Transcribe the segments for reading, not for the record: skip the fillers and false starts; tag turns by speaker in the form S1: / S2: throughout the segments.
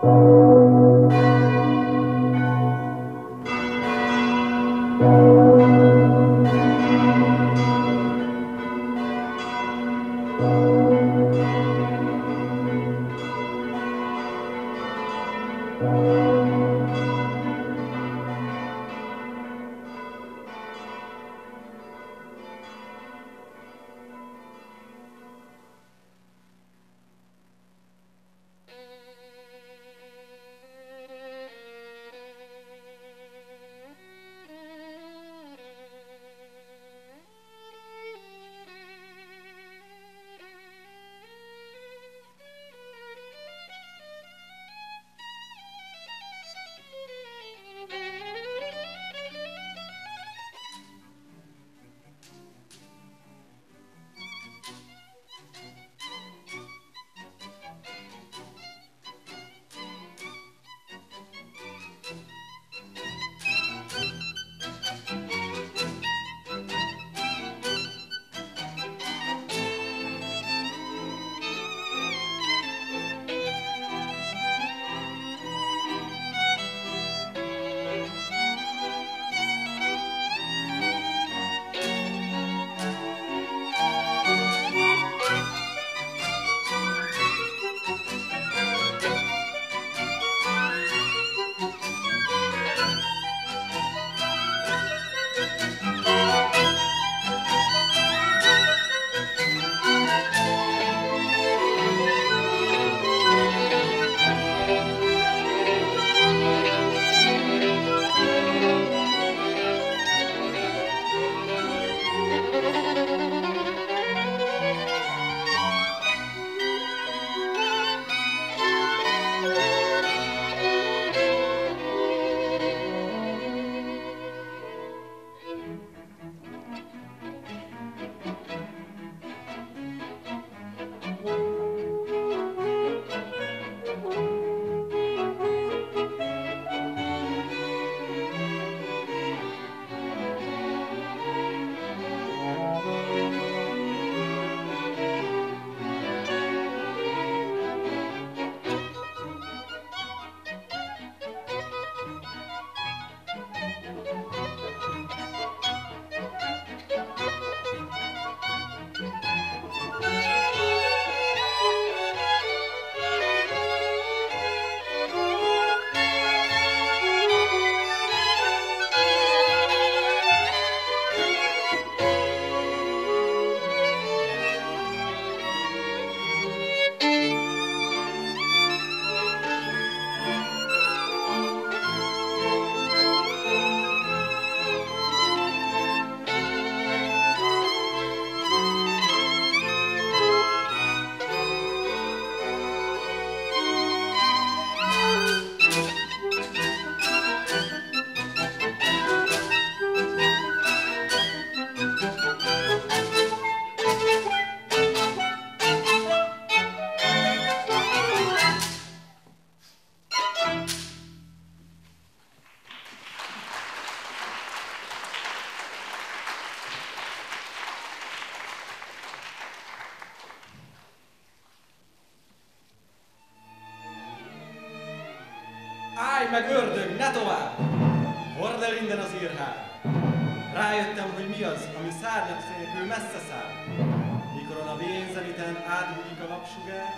S1: Állj meg, ördög, ne tovább! Hord el innen az írhár! Rájöttem, hogy mi az, ami szárnyak nélkül messze száll. Mikor a vénzeniten átbújik a napsugár,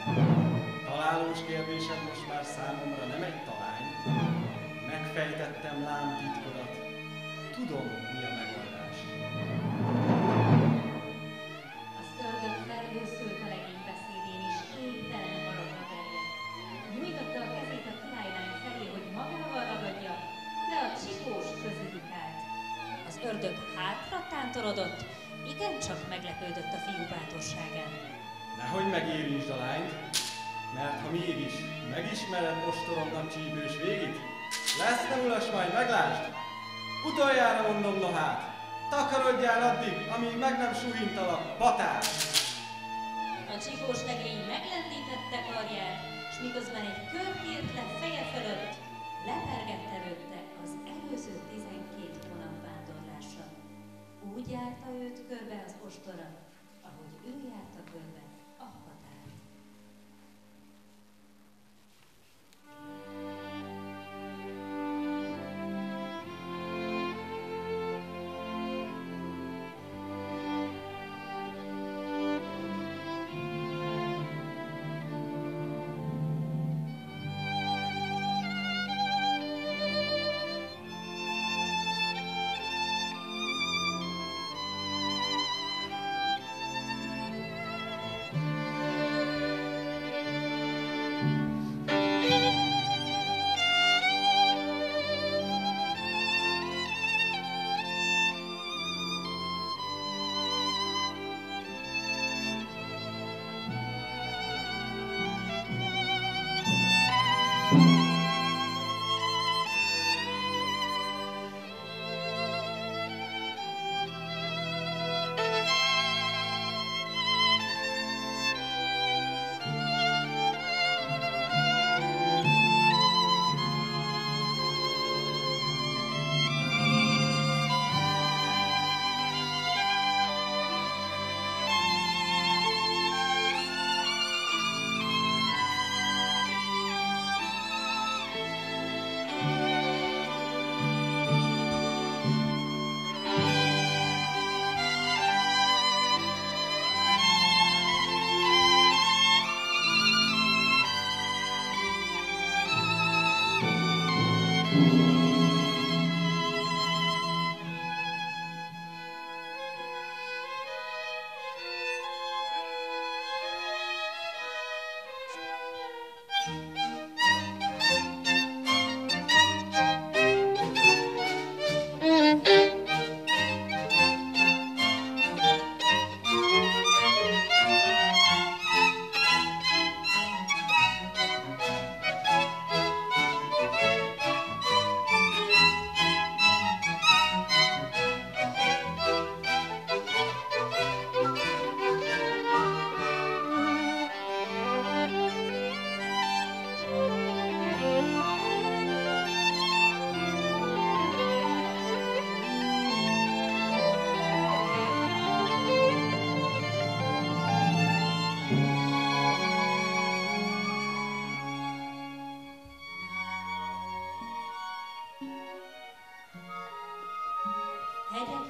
S1: találós kérdésed most már számomra nem egy talány. Megfejtettem lám titkodat, tudom, mi a megoldás.
S2: Az ördög felhőszült a legény beszédén, és képtelen haragba terjedt. Nyújtotta a kezét a királylány felé, hogy magával ragadja, de a csipós közülük állt. Az ördög hátra tántorodott, igencsak meglepődött a fiú bátorságán.
S1: Nehogy megérintsd a lányt, mert ha mégis megismered ostoromnak csípős végét, lesz ne ulas, majd meglásd! Utoljára mondom nohát, takarodjál addig, amíg meg nem suhintalak, patár!
S2: A csipós legény meglendítette karját, s miközben egy kört írt le feje fölött, lepergett előtte az előző 12 hónap vándorlása. Úgy járta őt körbe az ostora, ahogy ő járta körbe a határt.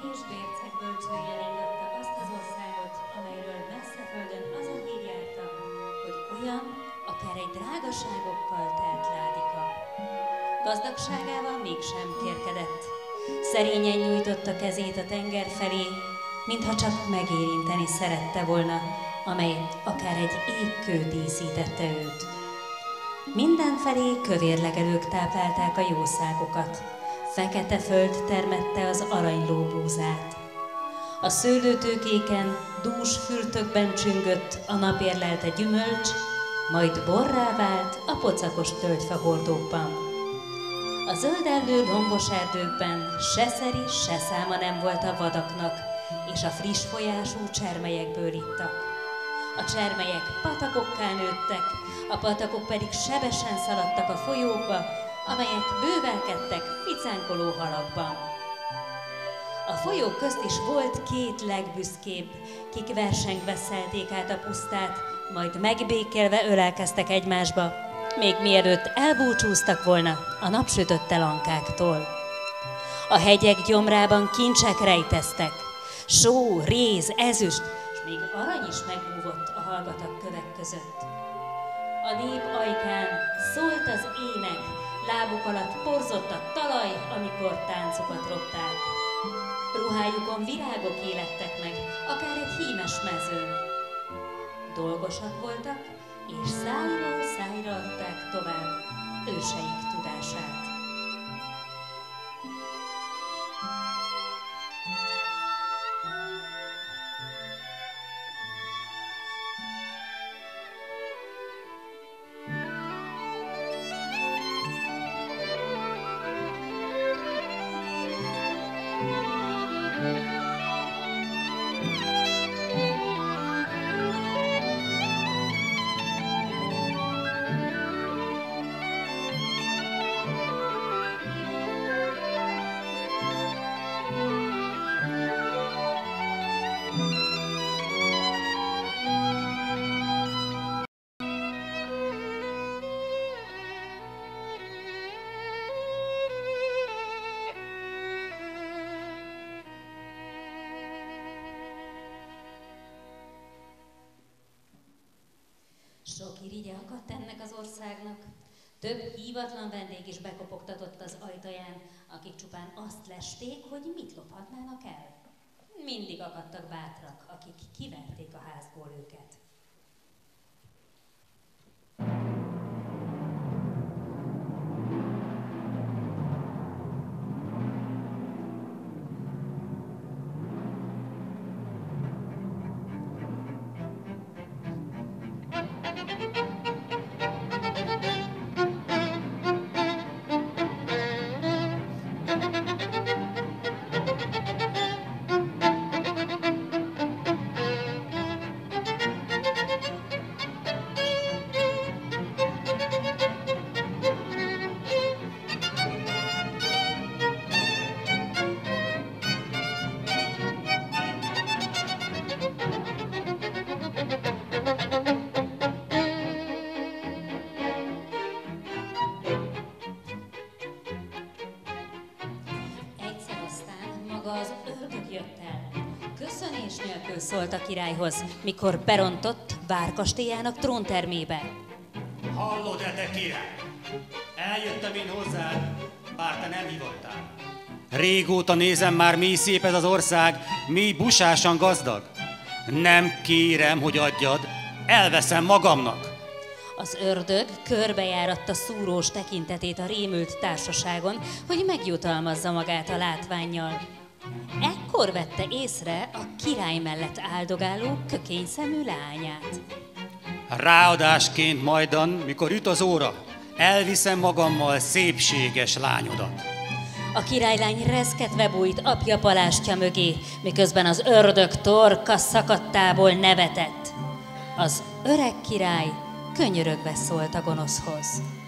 S2: és bérceg bölcsője ringatta azt az országot, amelyről messze földön az a hír járta, hogy olyan, akár egy drágaságokkal telt ládika. Gazdagságával mégsem kérkedett. Szerényen nyújtotta kezét a tenger felé, mintha csak megérinteni szerette volna, amely akár egy égkő díszítette őt. Mindenfelé kövérlegelők táplálták a jószágokat, fekete föld termette az aranylóbúzát. A szőlőtőkéken, dús fürtökben csüngött a napérlelte gyümölcs, majd borrá vált a pocakos tölgyfa hordókban. A zöldellő lombos erdőkben se szeri, se száma nem volt a vadaknak, és a friss folyású csermelyekből ittak. A csermelyek patakokká nőttek, a patakok pedig sebesen szaladtak a folyókba, amelyek bővelkedtek ficánkoló halakban. A folyók közt is volt két legbüszkébb, kik versengve szelték át a pusztát, majd megbékélve ölelkeztek egymásba, még mielőtt elbúcsúztak volna a napsütötte lankáktól. A hegyek gyomrában kincsek rejteztek, só, réz, ezüst, és még arany is megbúvott a hallgatak kövek között. A nép ajkán szólt az ének, lábuk alatt porzott a talaj, amikor táncokat ropták. Ruhájukon virágok élettek meg, akár egy hímes mezőn. Dolgosak voltak, és szájról szájra adták tovább őseik tudását. Sok irigye akadt ennek az országnak. Több hívatlan vendég is bekopogtatott az ajtaján, akik csupán azt lesték, hogy mit lophatnának el. Mindig akadtak bátrak, akik kiverték a házból őket. Szólt a királyhoz, mikor berontott várkastélyának tróntermébe.
S1: Hallod-e, te király? Eljöttem én hozzád, bár te nem hívottál. Régóta nézem már, mi szép ez az ország, mi busásan gazdag. Nem kérem, hogy adjad, elveszem magamnak.
S2: Az ördög körbejáratta szúrós tekintetét a rémült társaságon, hogy megjutalmazza magát a látvánnyal. Ekkor vette észre a király mellett áldogáló kökényszemű leányát.
S1: Ráadásként majdan, mikor üt az óra, elviszem magammal szépséges lányodat.
S2: A királylány reszketve bújt apja palástja mögé, miközben az ördög torka szakadtából nevetett. Az öreg király könyörögve szólt a gonoszhoz.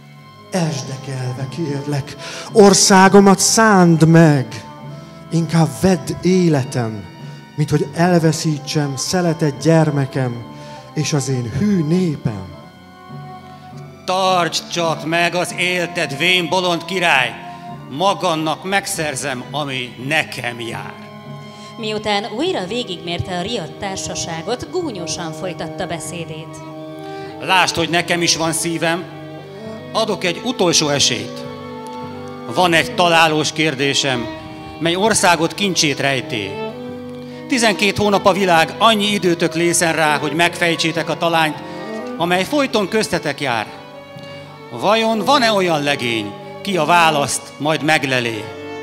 S3: Esdekelve kérlek, országomat szánd meg! Inkább vedd életem, mint hogy elveszítsem szeretett gyermekem és az én hű népem.
S1: Tartsd csak meg az élted, vén bolond király! Magamnak megszerzem, ami nekem jár.
S2: Miután újra végigmérte a riadt társaságot, gúnyosan folytatta beszédét.
S4: Lásd, hogy nekem is van szívem, adok egy utolsó esélyt. Van egy találós kérdésem, mely országot kincsét rejté. 12 hónap a világ, annyi időtök lészen rá, hogy megfejtsétek a talányt, amely folyton köztetek jár. Vajon van-e olyan legény, ki a választ majd meglelé?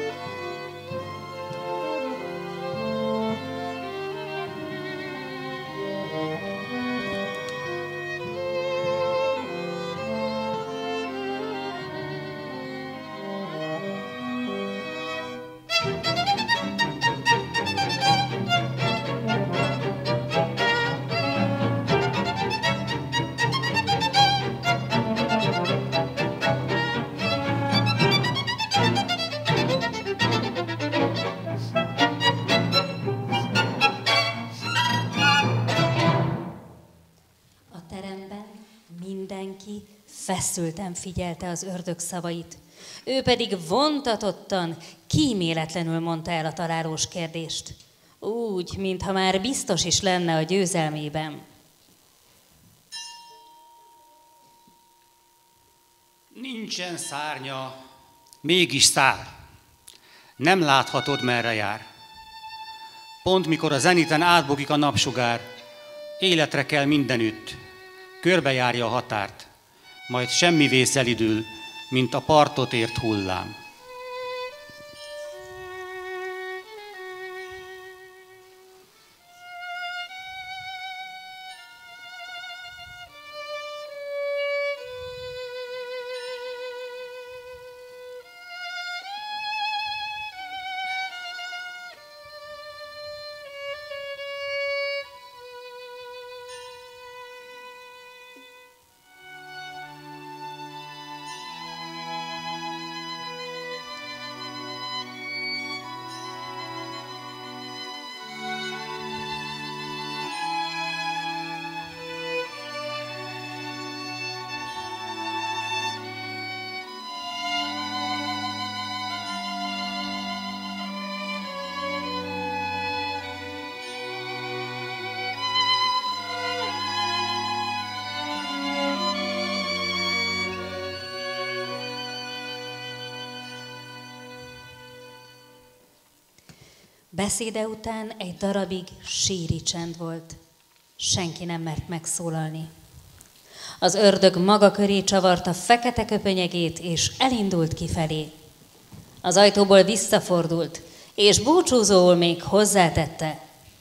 S2: Feszülten figyelte az ördög szavait. Ő pedig vontatottan, kíméletlenül mondta el a találós kérdést. Úgy, mintha már biztos is lenne a győzelmében.
S4: Nincsen szárnya, mégis száll. Nem láthatod, merre jár. Pont mikor a zeniten átbogik a napsugár, életre kell mindenütt, körbejárja a határt, majd semmivé szelidül, mint a partot ért hullám.
S2: Beszéde után egy darabig síri csend volt. Senki nem mert megszólalni. Az ördög maga köré csavarta fekete köpönyegét, és elindult kifelé. Az ajtóból visszafordult, és búcsúzóul még hozzátette.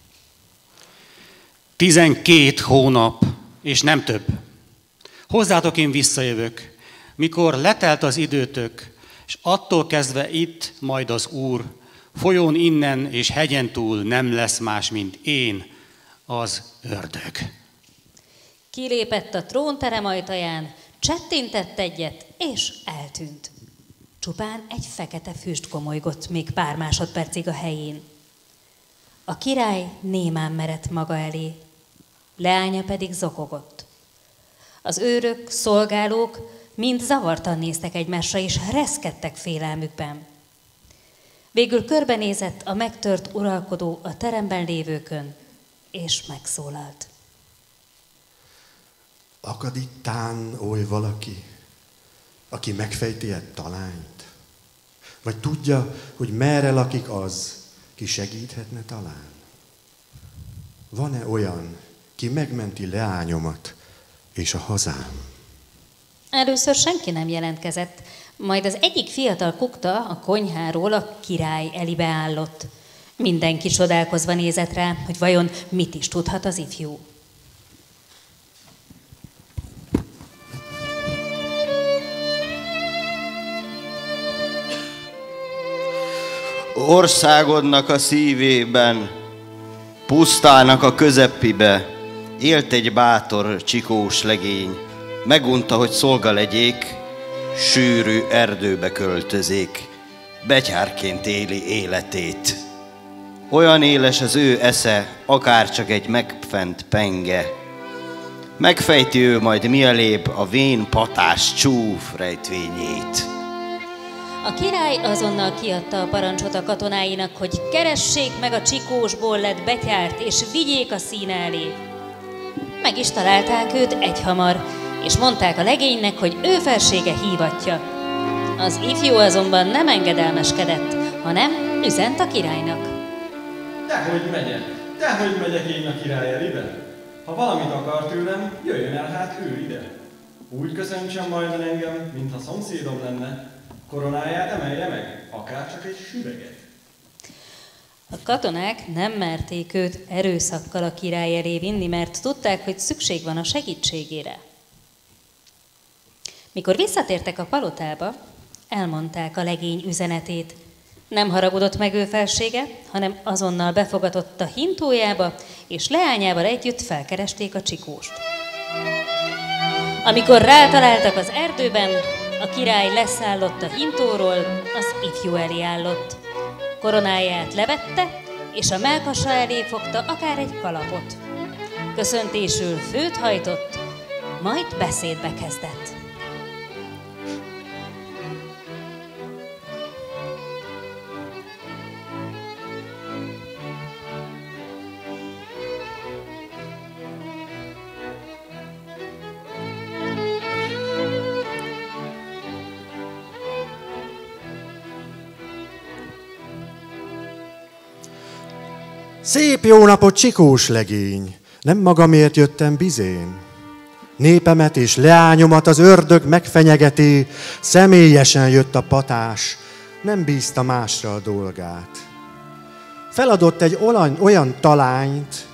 S4: 12 hónap, és nem több. Hozzátok én visszajövök, mikor letelt az időtök, és attól kezdve itt majd az Úr, folyón innen és hegyen túl nem lesz más, mint én, az ördög.
S2: Kilépett a trónterem ajtaján, csettintett egyet, és eltűnt. Csupán egy fekete füst gomolygott még pár másodpercig a helyén. A király némán merett maga elé, leánya pedig zokogott. Az őrök, szolgálók mind zavartan néztek egymásra, és reszkedtek félelmükben. Végül körbenézett a megtört uralkodó a teremben lévőkön, és megszólalt.
S3: Akad itt tán oly valaki, aki megfejti egy talányt? Vagy tudja, hogy merre lakik az, ki segíthetne talán? Van-e olyan, ki megmenti leányomat és a hazám?
S2: Először senki nem jelentkezett, majd az egyik fiatal kukta a konyháról a király elébe állott. Mindenki csodálkozva nézett rá, hogy vajon mit is tudhat az ifjú.
S5: Országodnak a szívében, pusztának a közepibe élt egy bátor csikós legény. Megunta, hogy szolga legyék, sűrű erdőbe költözék, betyárként éli életét. Olyan éles az ő esze, akárcsak egy megfent penge. Megfejti ő majd mielébb a vén patás csúf rejtvényét.
S2: A király azonnal kiadta a parancsot a katonáinak, hogy keressék meg a csikósból lett betyárt, és vigyék a színe elé. Meg is találták őt egyhamar, és mondták a legénynek, hogy ő felsége hívatja. Az ifjú azonban nem engedelmeskedett, hanem üzent a királynak.
S1: Dehogy megyek én a király elébe. Ha valamit akar tőlem, jöjjön el hát ő ide. Úgy köszöntsem majd engem, mintha szomszédom lenne. Koronáját emelje meg, akár csak egy süveget.
S2: A katonák nem merték őt erőszakkal a király elé vinni, mert tudták, hogy szükség van a segítségére. Mikor visszatértek a palotába, elmondták a legény üzenetét. Nem haragudott meg ő felsége, hanem azonnal befogadott a hintójába, és leányával együtt felkeresték a csikóst. Amikor rátaláltak az erdőben, a király leszállott a hintóról, az ifjú elé állott. Koronáját levette, és a mellkasa elé fogta akár egy kalapot. Köszöntésül főt hajtott, majd beszédbe kezdett.
S3: Szép jó napot, csikós legény! Nem magamért jöttem bizén. Népemet és leányomat az ördög megfenyegeti, személyesen jött a patás, nem bízta másra a dolgát. Feladott egy olyan talányt,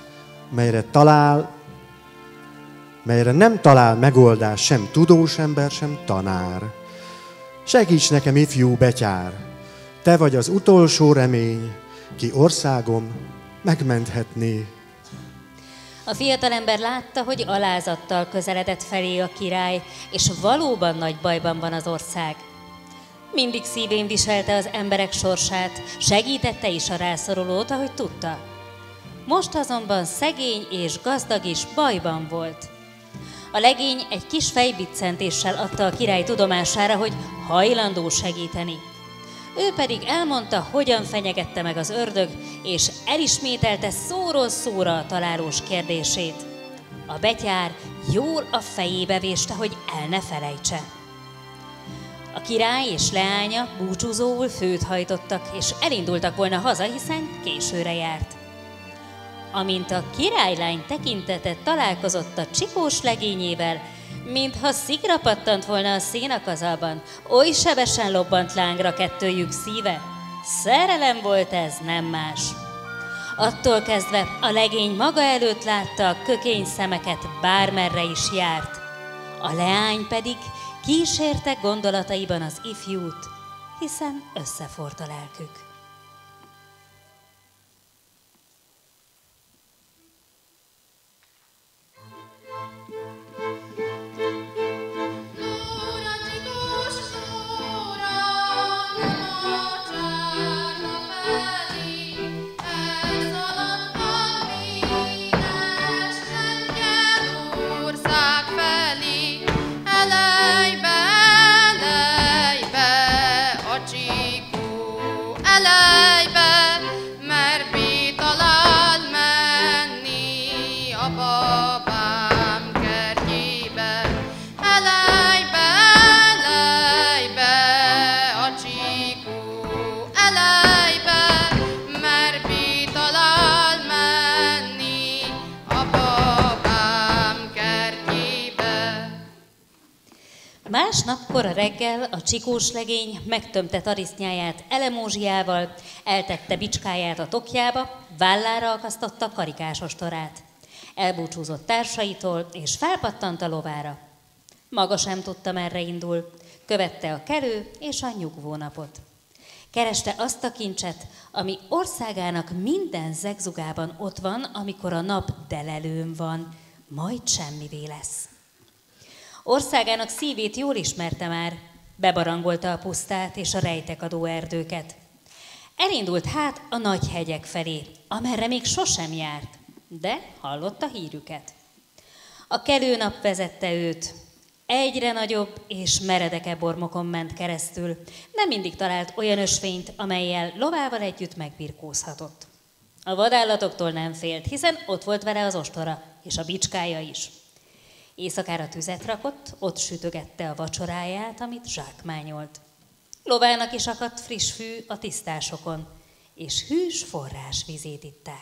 S3: melyre nem talál megoldás sem tudós ember, sem tanár. Segíts nekem, ifjú betyár, te vagy az utolsó remény, ki országom megmenthetné.
S2: A fiatalember látta, hogy alázattal közeledett felé a király, és valóban nagy bajban van az ország. Mindig szívén viselte az emberek sorsát, segítette is a rászorulót, ahogy tudta. Most azonban szegény és gazdag is bajban volt. A legény egy kis fejbiccentéssel adta a király tudomására, hogy hajlandó segíteni. Ő pedig elmondta, hogyan fenyegette meg az ördög, és elismételte szóról szóra a találós kérdését. A betyár jól a fejébe véste, hogy el ne felejtse. A király és leánya búcsúzóul főt hajtottak, és elindultak volna haza, hiszen későre járt. Amint a királylány tekintete találkozott a csikós legényével, mintha szigra pattant volna a szénakazalban, oly sebesen lobbant lángra kettőjük szíve. Szerelem volt ez, nem más. Attól kezdve a legény maga előtt látta a kökény szemeket, bármerre is járt. A leány pedig kísérte gondolataiban az ifjút, hiszen összeforrt a lelkük. Másnap kora reggel a csikós legény megtömte tarisznyáját elemózsiával, eltette bicskáját a tokjába, vállára akasztotta karikás ostorát. Elbúcsúzott társaitól, és felpattant a lovára. Maga sem tudta, merre indul, követte a kelő és a nyugvónapot. Kereste azt a kincset, ami országának minden zegzugában ott van, amikor a nap delelőn van, majd semmivé lesz. Országának szívét jól ismerte már, bebarangolta a pusztát és a rejtekadó erdőket. Elindult hát a nagy hegyek felé, amerre még sosem járt, de hallotta hírüket. A kelő nap vezette őt, Egyre nagyobb és meredekebb ormokon ment keresztül. Nem mindig talált olyan ösvényt, amellyel lovával együtt megbirkózhatott. A vadállatoktól nem félt, hiszen ott volt vele az ostora és a bicskája is. Éjszakára tüzet rakott, ott sütögette a vacsoráját, amit zsákmányolt. Lovának is akadt friss fű a tisztásokon, és hűs forrás vizét itták.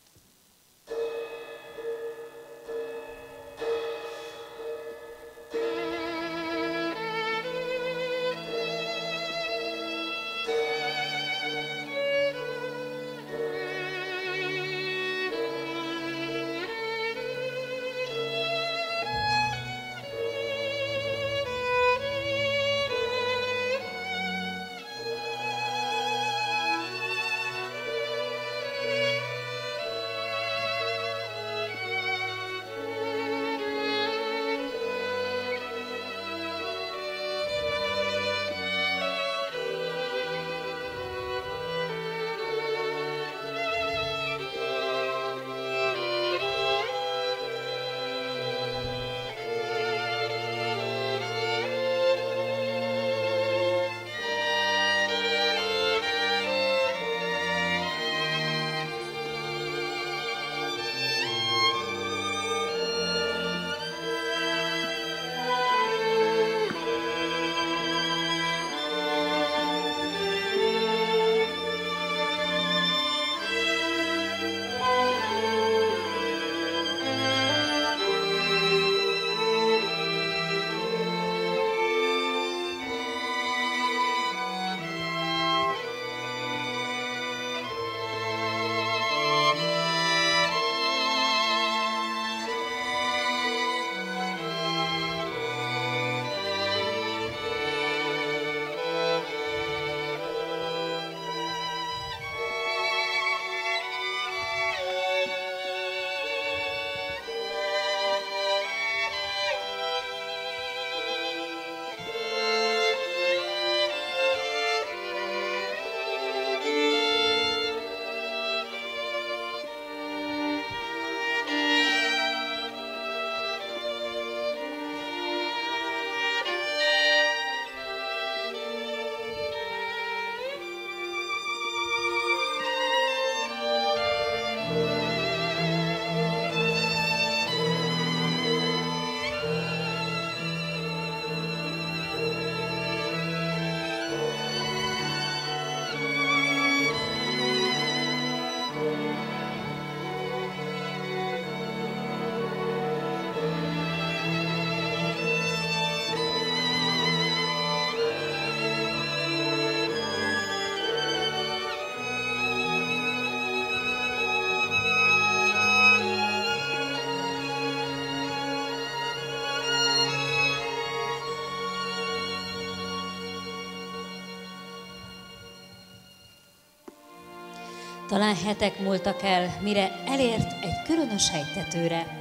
S2: Talán hetek múltak el, mire elért egy különös hegytetőre.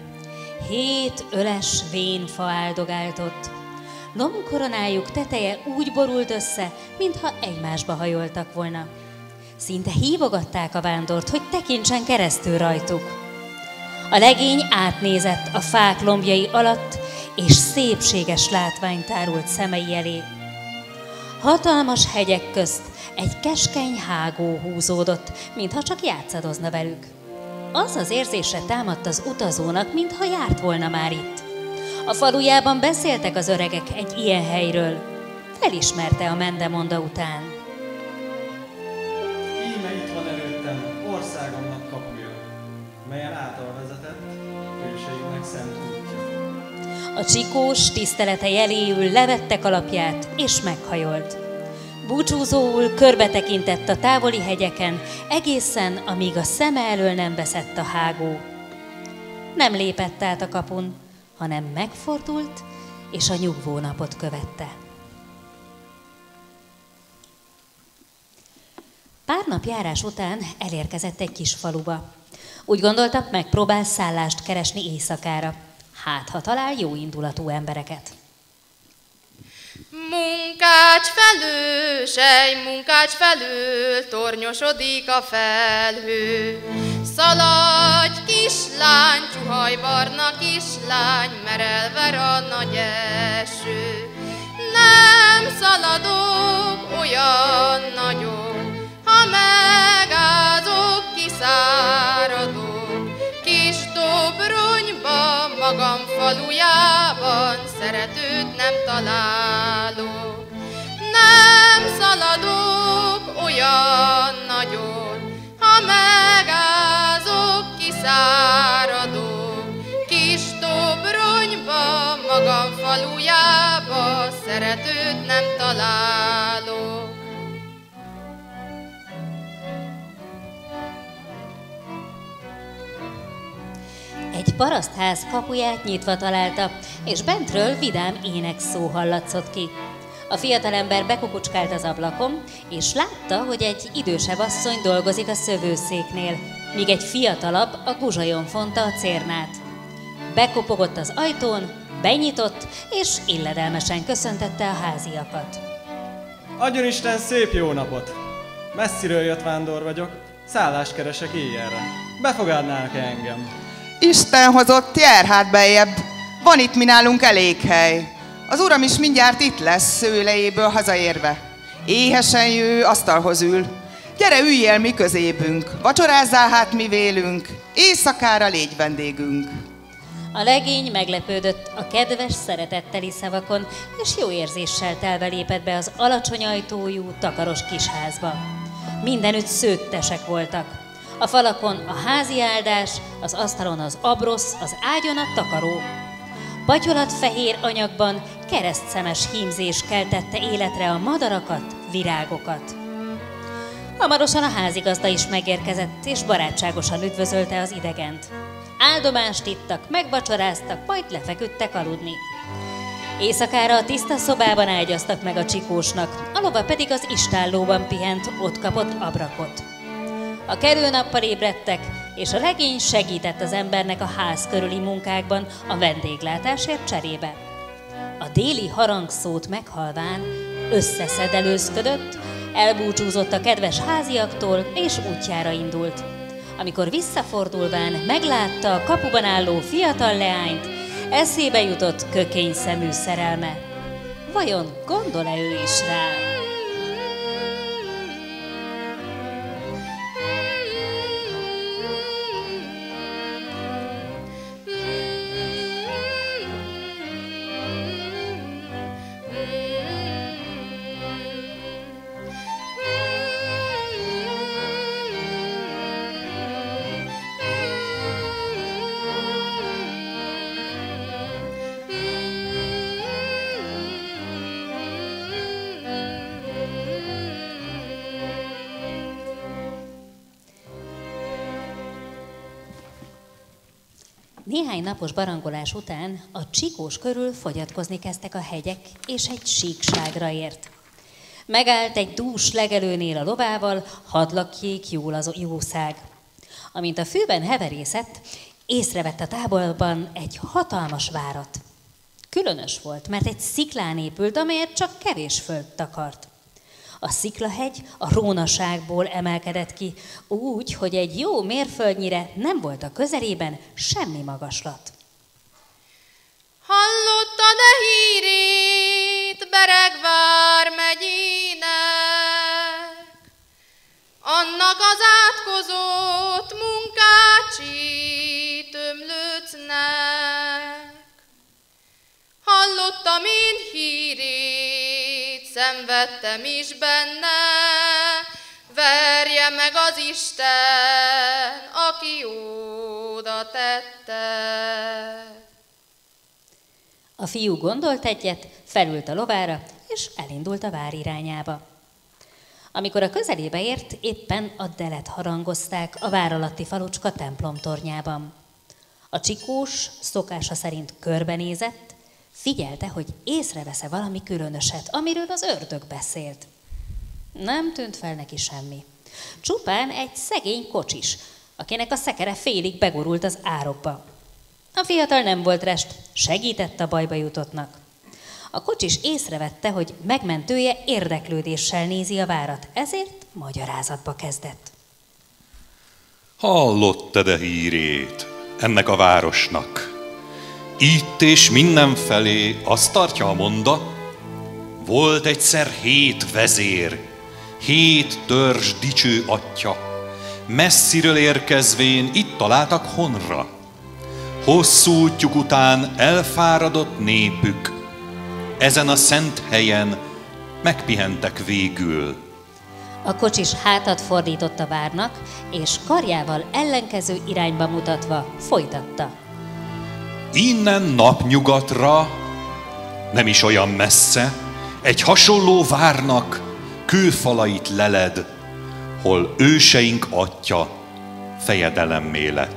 S2: 7 öles vénfa áldogált ott. Lombkoronájuk teteje úgy borult össze, mintha egymásba hajoltak volna. Szinte hívogatták a vándort, hogy tekintsen keresztül rajtuk. A legény átnézett a fák lombjai alatt, és szépséges látvány tárult szemei elé. Hatalmas hegyek közt egy keskeny hágó húzódott, mintha csak játszadozna velük. Az az érzése támadt az utazónak, mintha járt volna már itt. A falujában beszéltek az öregek egy ilyen helyről. Felismerte a mendemonda után.
S1: Íme itt van előttem országomnak kapuja, melyen által vezetett őseimnek szent útja.
S2: A csikós tisztelete jeléül levette kalapját, és meghajolt. Búcsúzóul körbetekintett a távoli hegyeken, egészen, amíg a szeme elől nem veszett a hágó. Nem lépett át a kapun, hanem megfordult, és a nyugvó napot követte. Pár nap járás után elérkezett egy kis faluba. Úgy gondolta, megpróbál szállást keresni éjszakára. Hát, ha talál jó indulatú embereket.
S6: Munkát munkács felől, sej munkács felől, tornyosodik a felhő. Szaladj, kislány, csuhajbarna kislány, merelve a nagy eső. Nem szaladok olyan nagyon, ha megázok, kiszáradok. Kis Dobronyba, magam falujában, szeretőt nem találok. Nem szaladok olyan nagyon, ha megázok, kiszáradok. Kis Dobronyba, magam falujába, szeretőt nem találok.
S2: Egy parasztház kapuját nyitva találta, és bentről vidám énekszó hallatszott ki. A fiatalember bekukucskált az ablakon, és látta, hogy egy idősebb asszony dolgozik a szövőszéknél, míg egy fiatalabb a guzsajon fonta a cérnát. Bekopogott az ajtón, benyitott, és illedelmesen köszöntette a háziakat.
S1: Adjon Isten szép jó napot! Messziről jött vándor vagyok, szállást keresek éjjelre. Befogadnának engem?
S7: Isten hozott, jár hát bejjebb. Van itt mi nálunk elég hely. Az uram is mindjárt itt lesz, szőlejéből hazaérve. Éhesen jő, asztalhoz ül. Gyere, üljél mi közébünk, vacsorázzál hát mi vélünk, éjszakára légy vendégünk.
S2: A legény meglepődött a kedves, szeretetteli szavakon, és jó érzéssel telve lépett be az alacsony ajtójú, takaros kisházba. Mindenütt szőttesek voltak. A falakon a házi áldás, az asztalon az abrosz, az ágyon a takaró. Patyolatfehér anyagban keresztszemes hímzés keltette életre a madarakat, virágokat. Hamarosan a házigazda is megérkezett, és barátságosan üdvözölte az idegent. Áldomást ittak, megvacsoráztak, majd lefeküdtek aludni. Éjszakára a tiszta szobában ágyaztak meg a csikósnak, a lova pedig az istállóban pihent, ott kapott abrakot. A kerülnappal ébredtek, és a legény segített az embernek a ház körüli munkákban a vendéglátásért cserébe. A déli harangszót meghalván összeszedelőzködött, elbúcsúzott a kedves háziaktól, és útjára indult. Amikor visszafordulván meglátta a kapuban álló fiatal leányt, eszébe jutott kökény szemű szerelme. Vajon gondol-e ő is rá? Néhány napos barangolás után a Csikós körül fogyatkozni kezdtek a hegyek, és egy síkságra ért. Megállt egy dús legelőnél a lovával, hadd lakjék jól az jószág. Amint a fűben heverészett, észrevett a távolban egy hatalmas várat. Különös volt, mert egy sziklán épült, amelyet csak kevés föld takart. A sziklahegy a rónaságból emelkedett ki, úgy, hogy egy jó mérföldnyire nem volt a közelében semmi magaslat.
S6: Hallottad-e hírét Beregvár megyének? Annak az átkozott munkácsi Tömlöcnek. Hallottam én hírét, szenvedtem is benne, verje meg az Isten, aki oda tette.
S2: A fiú gondolt egyet, felült a lovára, és elindult a vár irányába. Amikor a közelébe ért, éppen a delet harangozták a vár alatti falucska templomtornyában. A Csikós szokása szerint körbenézett, figyelte, hogy észrevesz-e valami különöset, amiről az ördög beszélt. Nem tűnt fel neki semmi. Csupán egy szegény kocsis, akinek a szekere félig begurult az árokba. A fiatal nem volt rest, segített a bajba jutottnak. A kocsis észrevette, hogy megmentője érdeklődéssel nézi a várat, ezért magyarázatba kezdett.
S8: Hallottad-e hírét ennek a városnak? Itt és mindenfelé azt tartja a monda, volt egyszer 7 vezér, 7 törzs dicső atya, messziről érkezvén itt találtak honra. Hosszú útjuk után elfáradott népük, ezen a szent helyen megpihentek végül.
S2: A kocsis hátat fordított a várnak, és karjával ellenkező irányba mutatva folytatta.
S8: Innen napnyugatra, nem is olyan messze, egy hasonló várnak kőfalait leled, hol őseink atya fejedelemmé lett.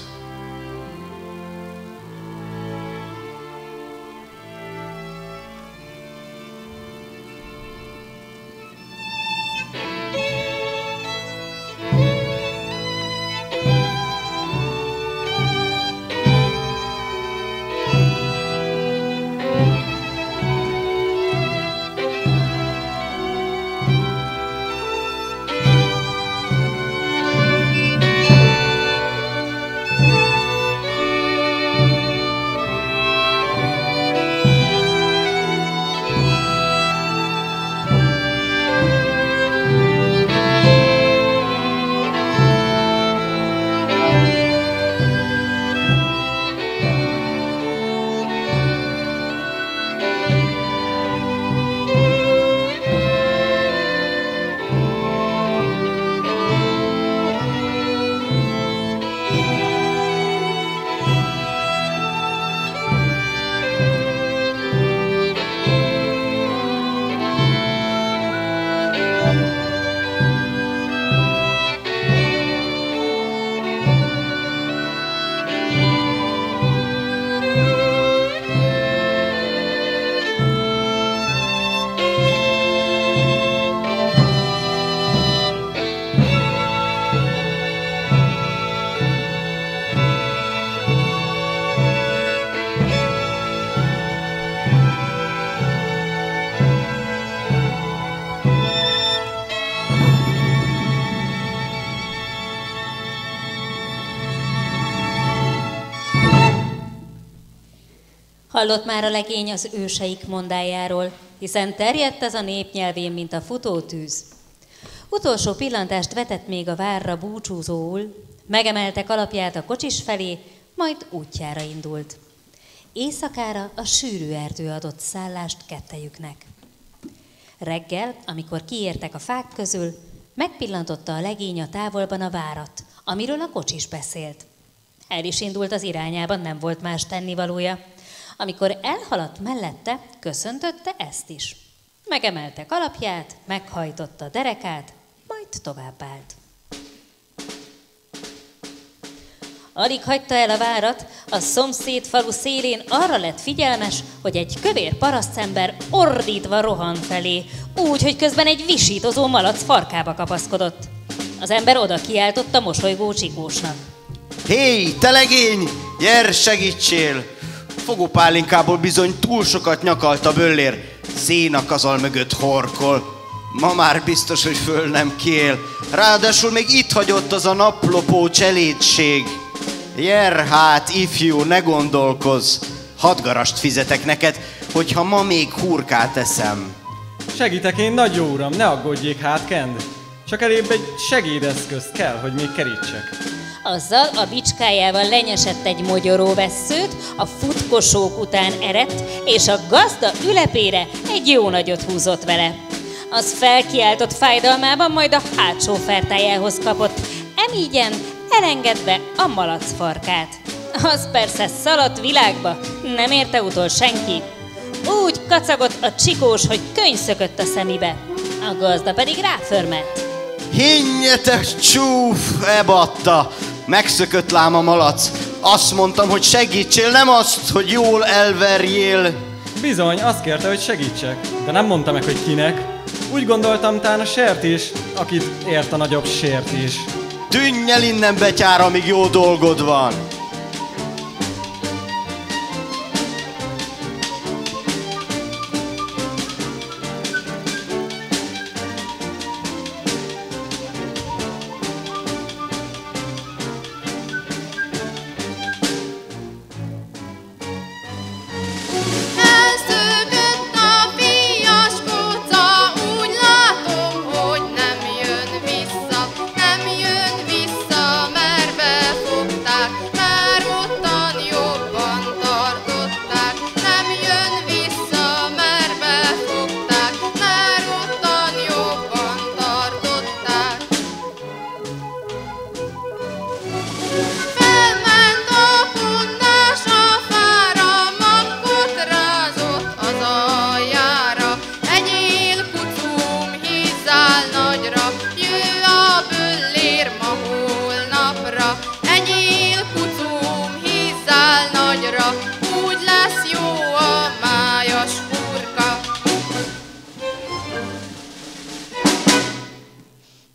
S2: Hallott már a legény az őseik mondájáról, hiszen terjedt ez a nép nyelvén, mint a futótűz. Utolsó pillantást vetett még a várra búcsúzóul, megemelte kalapját a kocsis felé, majd útjára indult. Éjszakára a sűrű erdő adott szállást kettejüknek. Reggel, amikor kiértek a fák közül, megpillantotta a legény a távolban a várat, amiről a kocsis beszélt. El is indult az irányában, nem volt más tennivalója. Amikor elhaladt mellette, köszöntötte ezt is. Megemelte kalapját, meghajtotta derekát, majd továbbált. Alig hagyta el a várat, a szomszéd falu szélén arra lett figyelmes, hogy egy kövér parasztember ordítva rohan felé, úgy, hogy közben egy visítozó malac farkába kapaszkodott. Az ember oda kiáltotta mosolygó Csikósnak.
S5: Hé, te legény, gyere, segítsél! Fogópálinkából bizony túl sokat nyakalt a böllér, szénakazal mögött horkol. Ma már biztos, hogy föl nem kél. Ráadásul még itt hagyott az a naplopó cselédség. Jer hát, ifjú, ne gondolkozz. 6 garast fizetek neked, hogyha ma még hurkát eszem.
S1: Segítek én, nagy jó uram, ne aggódjék hát, Kend. Csak elébb egy segédeszköz kell, hogy még kerítsek.
S2: Azzal a bicskájával lenyesett egy mogyoróvesszőt, a futkosók után eredt, és a gazda ülepére egy jó nagyot húzott vele. Az felkiáltott fájdalmában, majd a hátsó fertájához kapott, emígyen elengedve a malac farkát. Az persze szaladt világba, nem érte utol senki. Úgy kacagott a Csikós, hogy könyv szökött a szemébe, a gazda pedig ráförmett.
S5: Hinnyetek csúf, ebatta! Megszökött lám a malac. Azt mondtam, hogy segítsél, nem azt, hogy jól elverjél.
S1: Bizony, azt kérte, hogy segítsek, de nem mondta meg, hogy kinek. Úgy gondoltam, tán a sért is, akit ért a nagyobb sért is.
S5: Tűnj el innen, betyár, amíg jó dolgod van.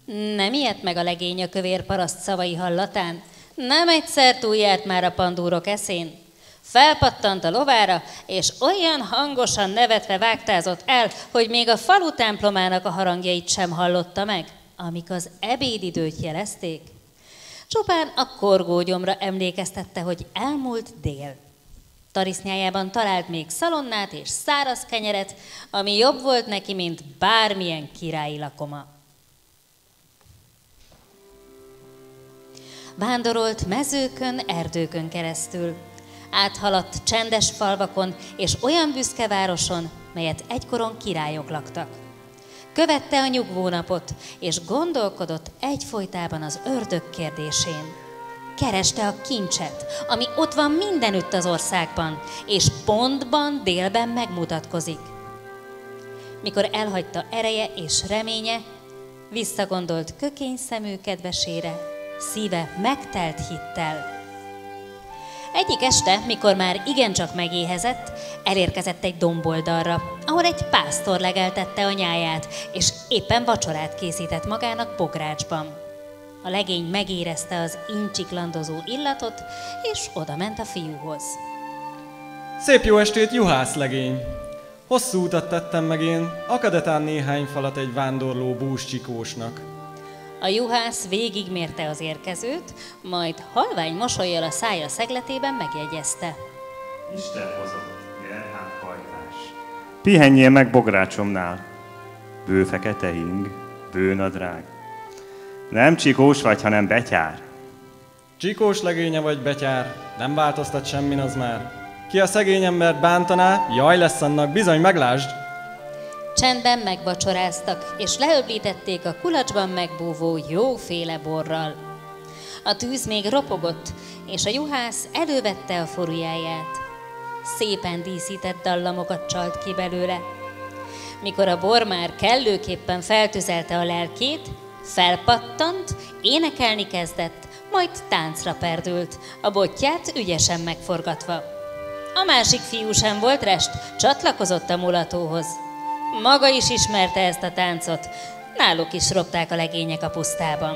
S2: Nem ijedt meg a legény a kövér paraszt szavai hallatán, nem egyszer túljárt már a pandúrok eszén. Felpattant a lovára, és olyan hangosan nevetve vágtázott el, hogy még a falu templomának a harangjait sem hallotta meg, amik az ebédidőt jelezték. Csupán a korgógyomra emlékeztette, hogy elmúlt dél. Tarisznyájában talált még szalonnát és száraz kenyeret, ami jobb volt neki, mint bármilyen királyi lakoma. Vándorolt mezőkön, erdőkön keresztül. Áthaladt csendes falvakon és olyan büszke városon, melyet egykoron királyok laktak. Követte a nyugvónapot, és gondolkodott egyfolytában az ördög kérdésén. Kereste a kincset, ami ott van mindenütt az országban, és pontban délben megmutatkozik. Mikor elhagyta ereje és reménye, visszagondolt kökény szemű kedvesére, szíve megtelt hittel. Egyik este, mikor már igencsak megéhezett, elérkezett egy domboldalra, ahol egy pásztor legeltette a nyáját, és éppen vacsorát készített magának pográcsban. A legény megérezte az incsiklandozó illatot, és odament a fiúhoz.
S1: Szép jó estét, juhász legény! Hosszú utat tettem meg én, akadetán néhány falat egy vándorló búzcsikósnak.
S2: A juhász végigmérte az érkezőt, majd halvány mosollyal a szája szegletében megjegyezte.
S9: Isten hozott, Gerhard hajtás. Pihenjél meg bográcsomnál. Bő fekete ing, bő nadrág. Nem csikós vagy, hanem betyár.
S1: Csikós legénye vagy betyár, nem változtat semmin az már. Ki a szegény embert bántaná, jaj lesz annak, bizony meglásd!
S2: Csendben megvacsoráztak, és leöblítették a kulacsban megbúvó jóféle borral. A tűz még ropogott, és a juhász elővette a forujáját. Szépen díszített dallamokat csalt ki belőle. Mikor a bor már kellőképpen feltüzelte a lelkét, felpattant, énekelni kezdett, majd táncra perdült, a botját ügyesen megforgatva. A másik fiú sem volt rest, csatlakozott a mulatóhoz. Maga is ismerte ezt a táncot, náluk is ropták a legények a pusztában.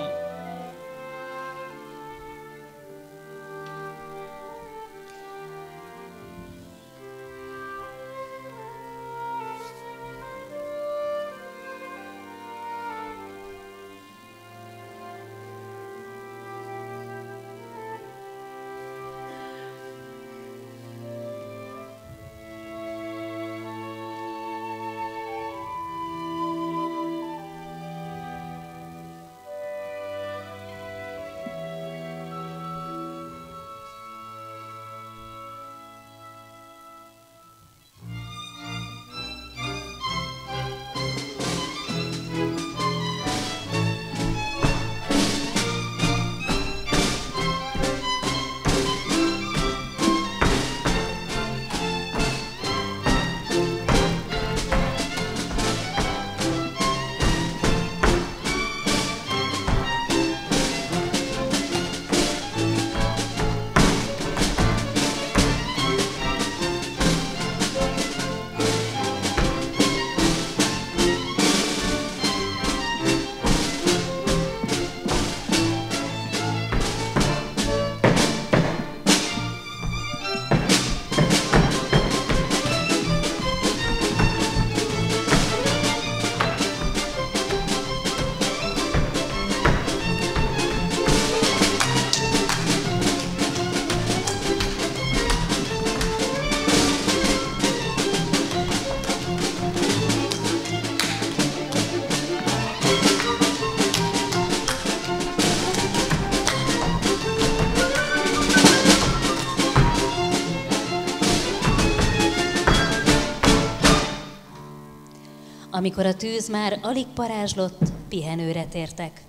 S2: Amikor a tűz már alig parázslott, pihenőre tértek.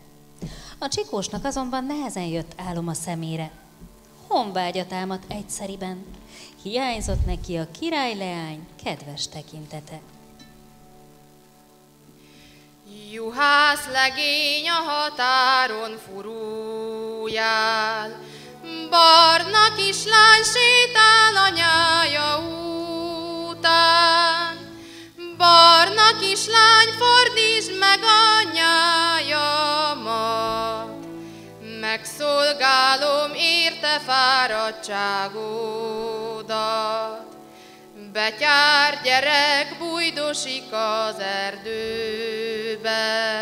S2: A csikósnak azonban nehezen jött álom a szemére. Honvágya támadt egyszeriben, hiányzott neki a királyleány kedves tekintete.
S6: Juhász legény a határon furújál, barna kislány sétál anyája után. Barna kislány, fordítsd meg anyája megszolgálom érte fáradtságodat. Betyár gyerek bujdosik az erdőbe,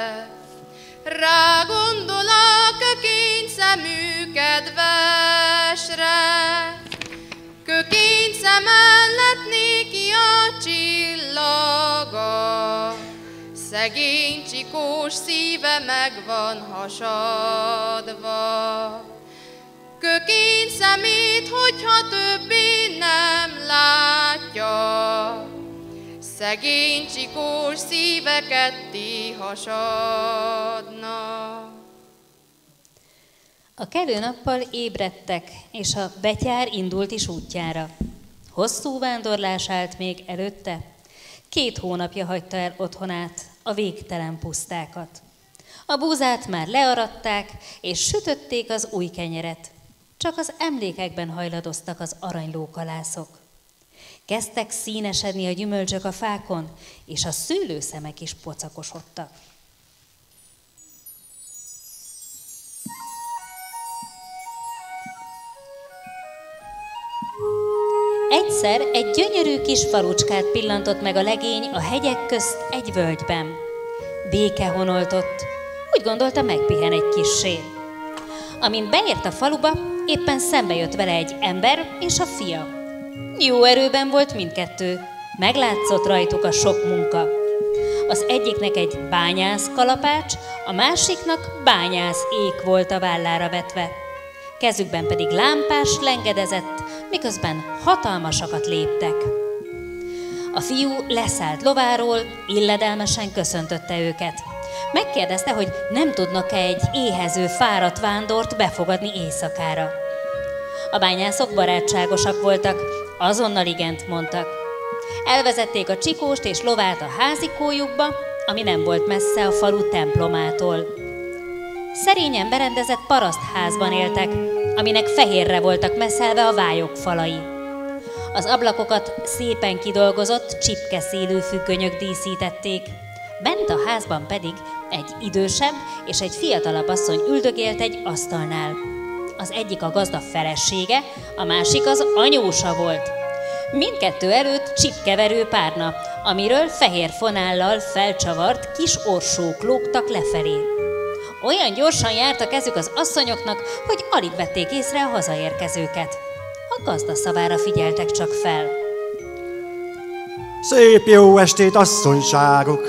S6: rá gondol a kökény szemű kedvesre, kökény szem mellett néki a csillaga, szegény csikós szíve meg van hasadva. Kökény szemét, hogyha többé nem látja, szegény csikós szíve ketté hasadna.
S2: A kelő nappal ébredtek, és a betyár indult is útjára. Hosszú vándorlás állt még előtte. 2 hónapja hagyta el otthonát, a végtelen pusztákat. A búzát már learadták, és sütötték az új kenyeret. Csak az emlékekben hajladoztak az aranylókalászok. Kezdtek színesedni a gyümölcsök a fákon, és a szőlőszemek is pocakosodtak. Egyszer egy gyönyörű kis falucskát pillantott meg a legény a hegyek közt egy völgyben. Béke honoltott, úgy gondolta, megpihen egy kissé. Amint beért a faluba, éppen szembe jött vele egy ember és a fia. Jó erőben volt mindkettő, meglátszott rajtuk a sok munka. Az egyiknek egy bányász kalapács, a másiknak bányász ék volt a vállára vetve. Kezükben pedig lámpás lengedezett, miközben hatalmasakat léptek. A fiú leszállt lováról, illedelmesen köszöntötte őket. Megkérdezte, hogy nem tudnak-e egy éhező, fáradt vándort befogadni éjszakára. A bányászok barátságosak voltak, azonnal igent mondtak. Elvezették a csikóst és lovát a házikójukba, ami nem volt messze a falu templomától. Szerényen berendezett parasztházban éltek, aminek fehérre voltak messzelve a vályok falai. Az ablakokat szépen kidolgozott, csipkeszélű függönyök díszítették. Bent a házban pedig egy idősebb és egy fiatalabb asszony üldögélt egy asztalnál. Az egyik a gazda felesége, a másik az anyósa volt. Mindkettő előtt csipkeverő párna, amiről fehér fonállal felcsavart kis orsók lógtak lefelé. Olyan gyorsan járt a kezük az asszonyoknak, hogy alig vették észre a hazaérkezőket. A gazda szavára figyeltek csak fel.
S3: Szép jó estét, asszonyságok!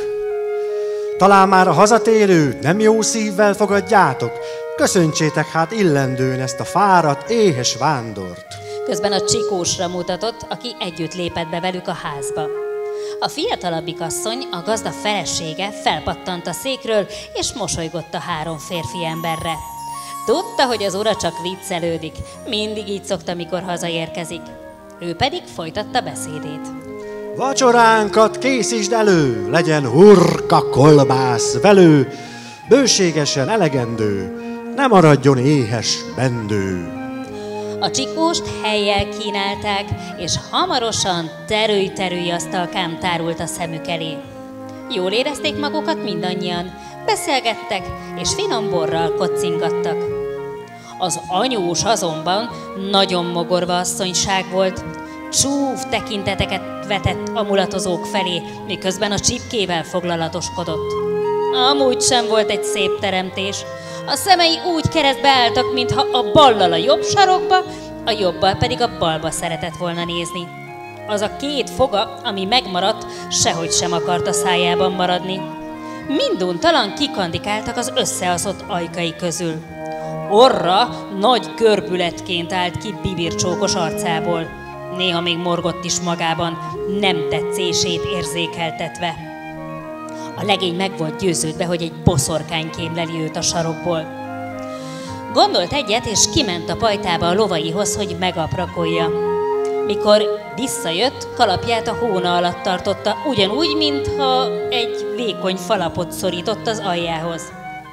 S3: Talán már a hazatérőt nem jó szívvel fogadjátok? Köszöntsétek hát illendőn ezt a fáradt, éhes vándort.
S2: Közben a csikósra mutatott, aki együtt lépett be velük a házba. A fiatalabbik asszony, a gazda felesége felpattant a székről, és mosolygott a 3 férfi emberre. Tudta, hogy az ura csak viccelődik, mindig így szokta, mikor hazaérkezik. Ő pedig folytatta beszédét.
S3: Vacsoránkat készítsd elő, legyen hurka, kolbász, velő, bőségesen elegendő, ne maradjon éhes bendő.
S2: A csikóst hellyel kínálták, és hamarosan terülj asztalkám tárult a szemük elé. Jól érezték magukat mindannyian, beszélgettek, és finom borral kocingattak. Az anyós azonban nagyon mogorva asszonyság volt. Csúf tekinteteket vetett a mulatozók felé, miközben a csipkével foglalatoskodott. Amúgy sem volt egy szép teremtés. A szemei úgy keresztbe álltak, mintha a ballal a jobb sarokba, a jobbal pedig a balba szeretett volna nézni. Az a 2 foga, ami megmaradt, sehogy sem akart a szájában maradni. Minduntalan kikandikáltak az összeaszott ajkai közül. Orra nagy görbületként állt ki bibircsókos arcából. Néha még morgott is magában, nem tetszését érzékeltetve. A legény meg volt győződve, hogy egy boszorkány kémleli őt a sarokból. Gondolt egyet, és kiment a pajtába a lovaihoz, hogy megaprakolja. Mikor visszajött, kalapját a hóna alatt tartotta, ugyanúgy, mintha egy vékony falapot szorított az aljához.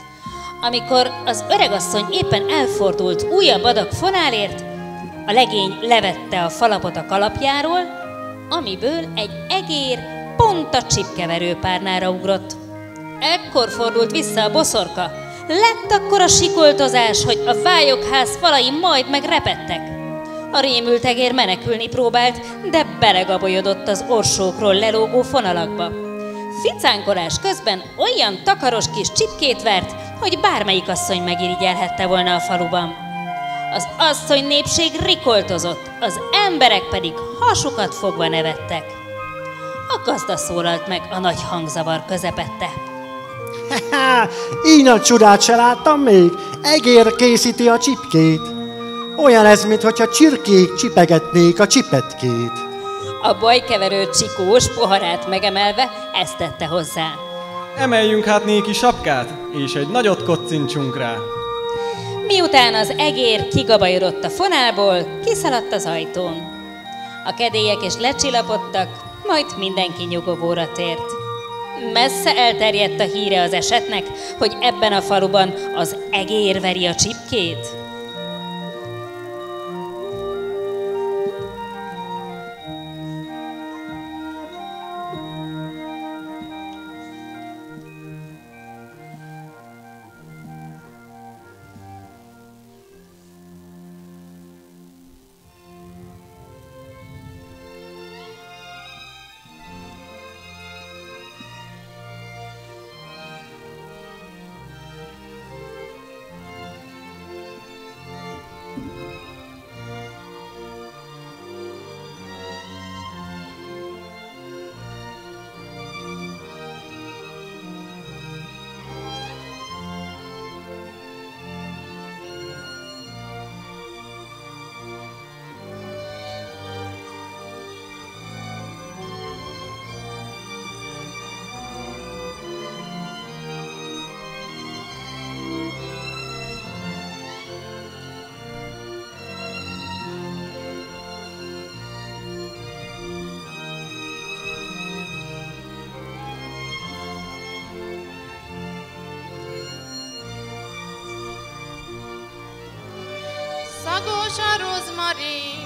S2: Amikor az öregasszony éppen elfordult újabb adag fonálért, a legény levette a falapot a kalapjáról, amiből egy egér pont a csipkeverő párnára ugrott. Ekkor fordult vissza a boszorka, Lett akkor a sikoltozás, hogy a vályogház falai majd megrepedtek. A rémült egér menekülni próbált, de belegabolyodott az orsókról lelógó fonalakba. Ficánkolás közben olyan takaros kis csipkét vert, hogy bármelyik asszony megirigyelhette volna a faluban. Az asszony népség rikoltozott, az emberek pedig hasukat fogva nevettek. A gazda szólalt meg a nagy hangzavar közepette.
S3: Így nagy csodát se láttam még. Egér készíti a csipkét. Olyan ez, mintha csirkék csipegetnék a csipetkét.
S2: A bajkeverő Csikós poharát megemelve ezt tette hozzá.
S1: Emeljünk hát néki sapkát, és egy nagyot koccintsunk rá.
S2: Miután az egér kigabajodott a fonálból, kiszaladt az ajtón. A kedélyek is lecsillapodtak, majd mindenki nyugovóra tért. Messze elterjedt a híre az esetnek, hogy ebben a faluban az egér veri a csipkét.
S6: Szagos a rozmarin.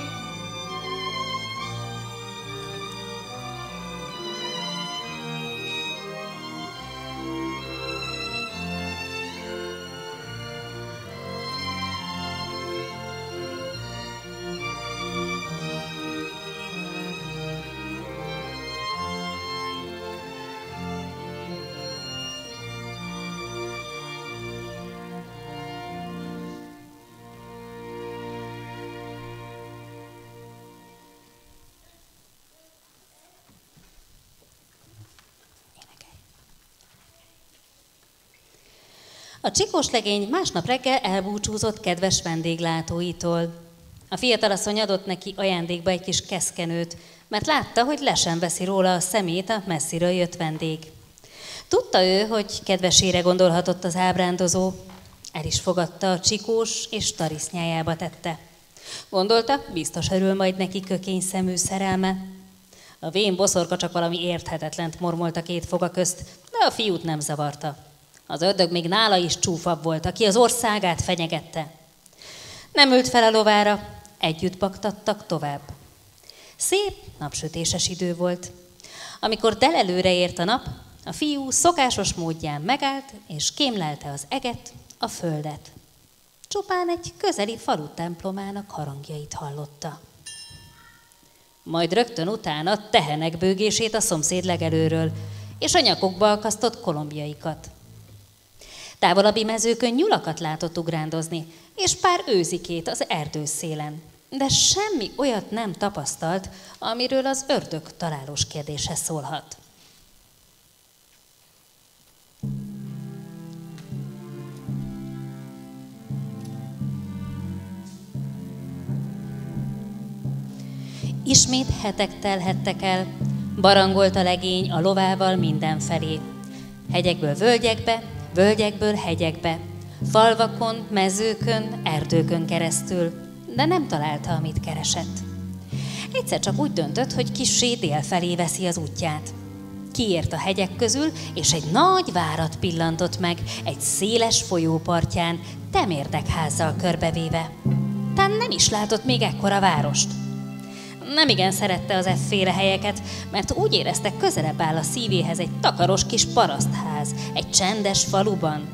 S2: A Csikós legény másnap reggel elbúcsúzott kedves vendéglátóitól. A fiatalasszony adott neki ajándékba egy kis keszkenőt, mert látta, hogy le sem veszi róla a szemét a messziről jött vendég. Tudta ő, hogy kedvesére gondolhatott az ábrándozó. El is fogadta a Csikós, és tarisznyájába tette. Gondolta, biztos örül majd neki kökény szemű szerelme. A vén boszorka csak valami érthetetlent mormolt a két foga közt, de a fiút nem zavarta. Az ördög még nála is csúfabb volt, aki az országát fenyegette. Nem ült fel a lovára, együtt baktattak tovább. Szép, napsütéses idő volt. Amikor delelőre ért a nap, a fiú szokásos módján megállt, és kémlelte az eget, a földet. Csupán egy közeli falu templomának harangjait hallotta. Majd rögtön utána tehenek bőgését a szomszéd legelőről, és a nyakukba akasztott kolombjaikat. Távolabbi mezőkön nyulakat látott ugrándozni, és pár őzikét az erdőszélen. De semmi olyat nem tapasztalt, amiről az ördög találóskedése szólhat. Ismét hetek telhettek el, barangolt a legény a lovával mindenfelé. Hegyekből völgyekbe, völgyekből hegyekbe, falvakon, mezőkön, erdőkön keresztül, de nem találta, amit keresett. Egyszer csak úgy döntött, hogy kissé délfelé veszi az útját. Kiért a hegyek közül, és egy nagy várat pillantott meg, egy széles folyópartján, temérdekházzal körbevéve. Tán nem is látott még ekkora várost. Nemigen szerette az efféle helyeket, mert úgy érezte, közelebb áll a szívéhez egy takaros kis parasztház, egy csendes faluban.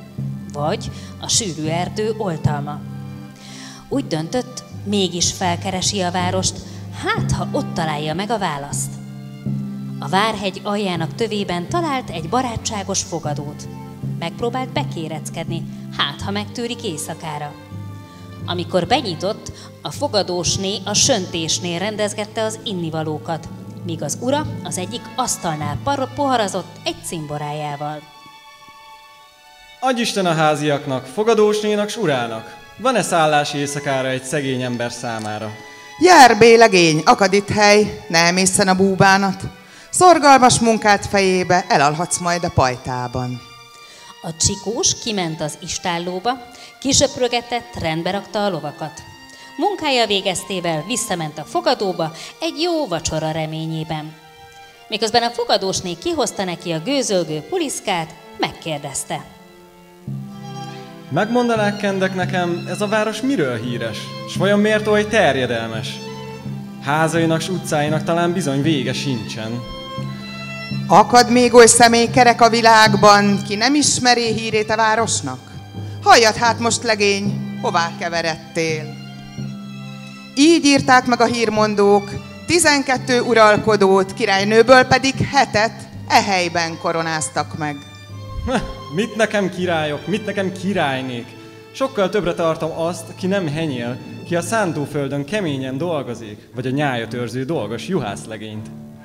S2: vagy a sűrű erdő oltalma. Úgy döntött, mégis felkeresi a várost, hát ha ott találja meg a választ. A várhegy aljának tövében talált egy barátságos fogadót. Megpróbált bekéreckedni, hát ha megtűrik éjszakára. Amikor benyitott, a fogadósné a söntésnél rendezgette az innivalókat, míg az ura az egyik asztalnál poharazott egy cimborájával.
S1: Adj Isten a háziaknak, fogadósnénak s urának! Van-e szállás éjszakára egy szegény ember számára?
S7: Jár, bélegény, akad itt hely, ne emészen a búbánat. Szorgalmas munkát fejébe, elalhatsz majd a pajtában.
S2: A csikós kiment az istállóba, kisöprögetett, rendbe rakta a lovakat. Munkája végeztével visszament a fogadóba egy jó vacsora reményében. Miközben a fogadósné kihozta neki a gőzölgő puliszkát, megkérdezte.
S1: Megmondanák kendek nekem, ez a város miről híres, s vajon miért oly terjedelmes? Házainak s utcáinak talán bizony vége sincsen.
S7: Akad még oly személykerek a világban, ki nem ismeri hírét a városnak? Halljad hát most, legény, hová keveredtél? Így írták meg a hírmondók, 12 uralkodót, királynőből pedig 7-et e helyben koronáztak meg.
S1: Mit nekem királyok, mit nekem királynék? Sokkal többre tartom azt, ki nem henyél, ki a szántóföldön keményen dolgozik, vagy a nyájat őrző dolgos juhászlegényt.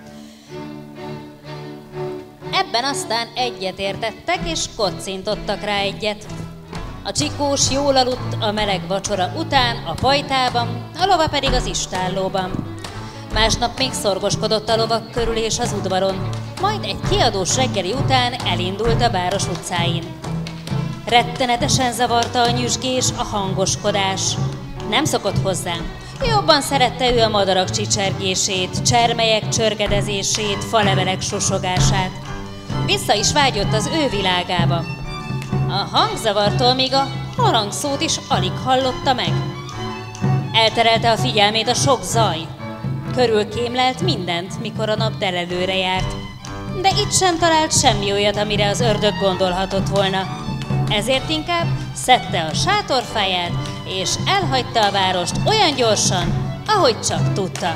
S2: Ebben aztán egyetértettek, és kocintottak rá egyet. A csikós jól aludt a meleg vacsora után a pajtában, a lova pedig az istállóban. Másnap még szorgoskodott a lovak körül és az udvaron, majd egy kiadós reggeli után elindult a város utcáin. Rettenetesen zavarta a nyüzsgés, a hangoskodás. Nem szokott hozzá. Jobban szerette ő a madarak csicsergését, csermelyek csörgedezését, falevelek susogását. Vissza is vágyott az ő világába. A hangzavartól még a harangszót is alig hallotta meg. Elterelte a figyelmét a sok zaj. Körülkémlelt mindent, mikor a nap delelőre járt. De itt sem talált semmi olyat, amire az ördög gondolhatott volna. Ezért inkább szedte a sátorfáját, és elhagyta a várost olyan gyorsan, ahogy csak tudta.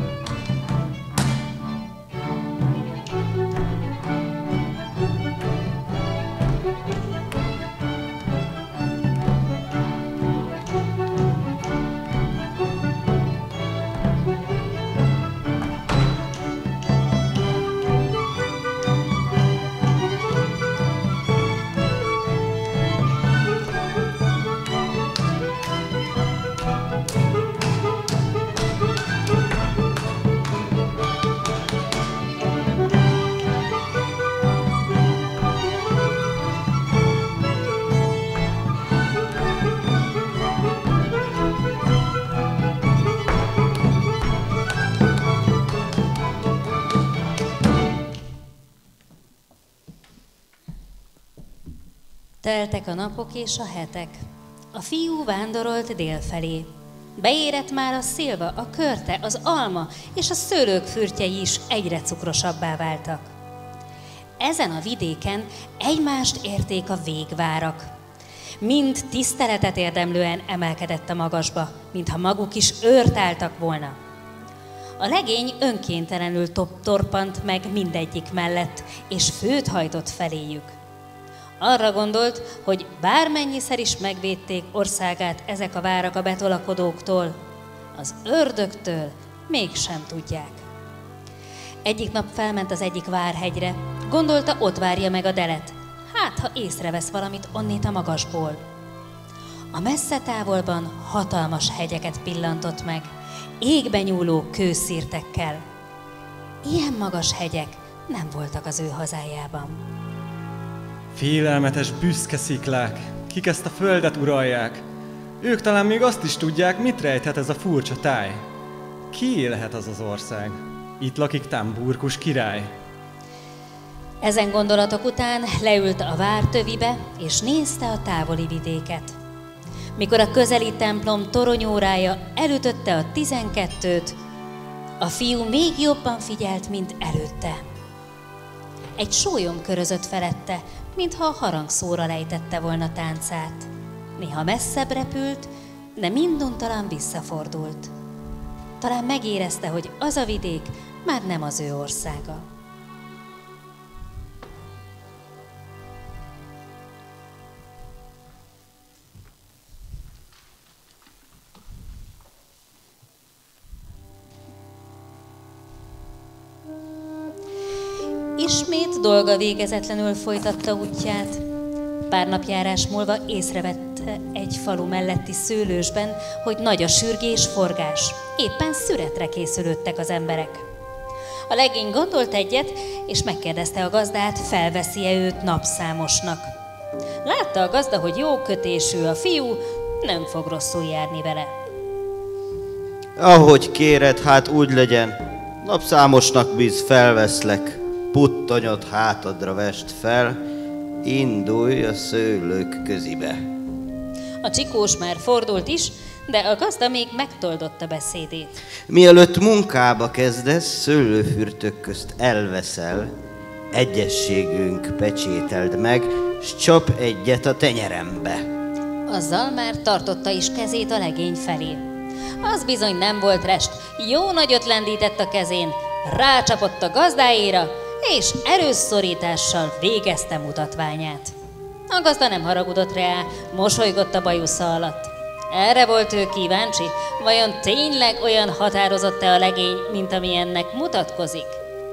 S2: Teltek a napok és a hetek. A fiú vándorolt délfelé. Beérett már a szilva, a körte, az alma és a szőlők fürtjei is egyre cukrosabbá váltak. Ezen a vidéken egymást érték a végvárak. Mind tiszteletet érdemlően emelkedett a magasba, mintha maguk is őrt álltak volna. A legény önkéntelenül torpant meg mindegyik mellett, és főt hajtott feléjük. Arra gondolt, hogy bármennyiszer is megvédték országát ezek a várak a betolakodóktól, az ördögtől mégsem tudják. Egyik nap felment az egyik várhegyre, gondolta, ott várja meg a delet, hát ha észrevesz valamit onnét a magasból. A messze távolban hatalmas hegyeket pillantott meg, égbe nyúló kőszírtekkel. Ilyen magas hegyek nem voltak az ő hazájában.
S1: Félelmetes, büszke sziklák, kik ezt a földet uralják. Ők talán még azt is tudják, mit rejthet ez a furcsa táj. Kié lehet az az ország? Itt lakik Tamburkus király.
S2: Ezen gondolatok után leült a vár tövibe, és nézte a távoli vidéket. Mikor a közeli templom toronyórája elütötte a 12-t, a fiú még jobban figyelt, mint előtte. Egy sólyom körözött felette, mintha a harangszóra lejtette volna táncát. Néha messzebb repült, de minduntalan visszafordult. Talán megérezte, hogy az a vidék már nem az ő országa. Ismét dolga végezetlenül folytatta útját. Pár napjárás múlva észrevette egy falu melletti szőlősben, hogy nagy a sürgés, forgás. Éppen szüretre készülődtek az emberek. A legény gondolt egyet, és megkérdezte a gazdát, felveszi-e őt napszámosnak. Látta a gazda, hogy jó kötésű a fiú, nem fog rosszul járni vele.
S5: Ahogy kéred, hát úgy legyen. Napszámosnak bíz, felveszlek. Puttonyot hátadra vest fel, indulj a szőlők közibe.
S2: A csikós már fordult is, de a gazda még megtoldotta beszédét.
S5: Mielőtt munkába kezdesz, szőlőfürtök közt elveszel, egyességünk pecsételd meg, s csap egyet a tenyerembe.
S2: Azzal már tartotta is kezét a legény felé. Az bizony nem volt rest, jó nagyot lendített a kezén, rácsapott a gazdáéra, és erősszorítással végezte mutatványát. A gazda nem haragudott rá, mosolygott a bajusza alatt. Erre volt ő kíváncsi, vajon tényleg olyan határozott-e a legény, mint amilyennek mutatkozik?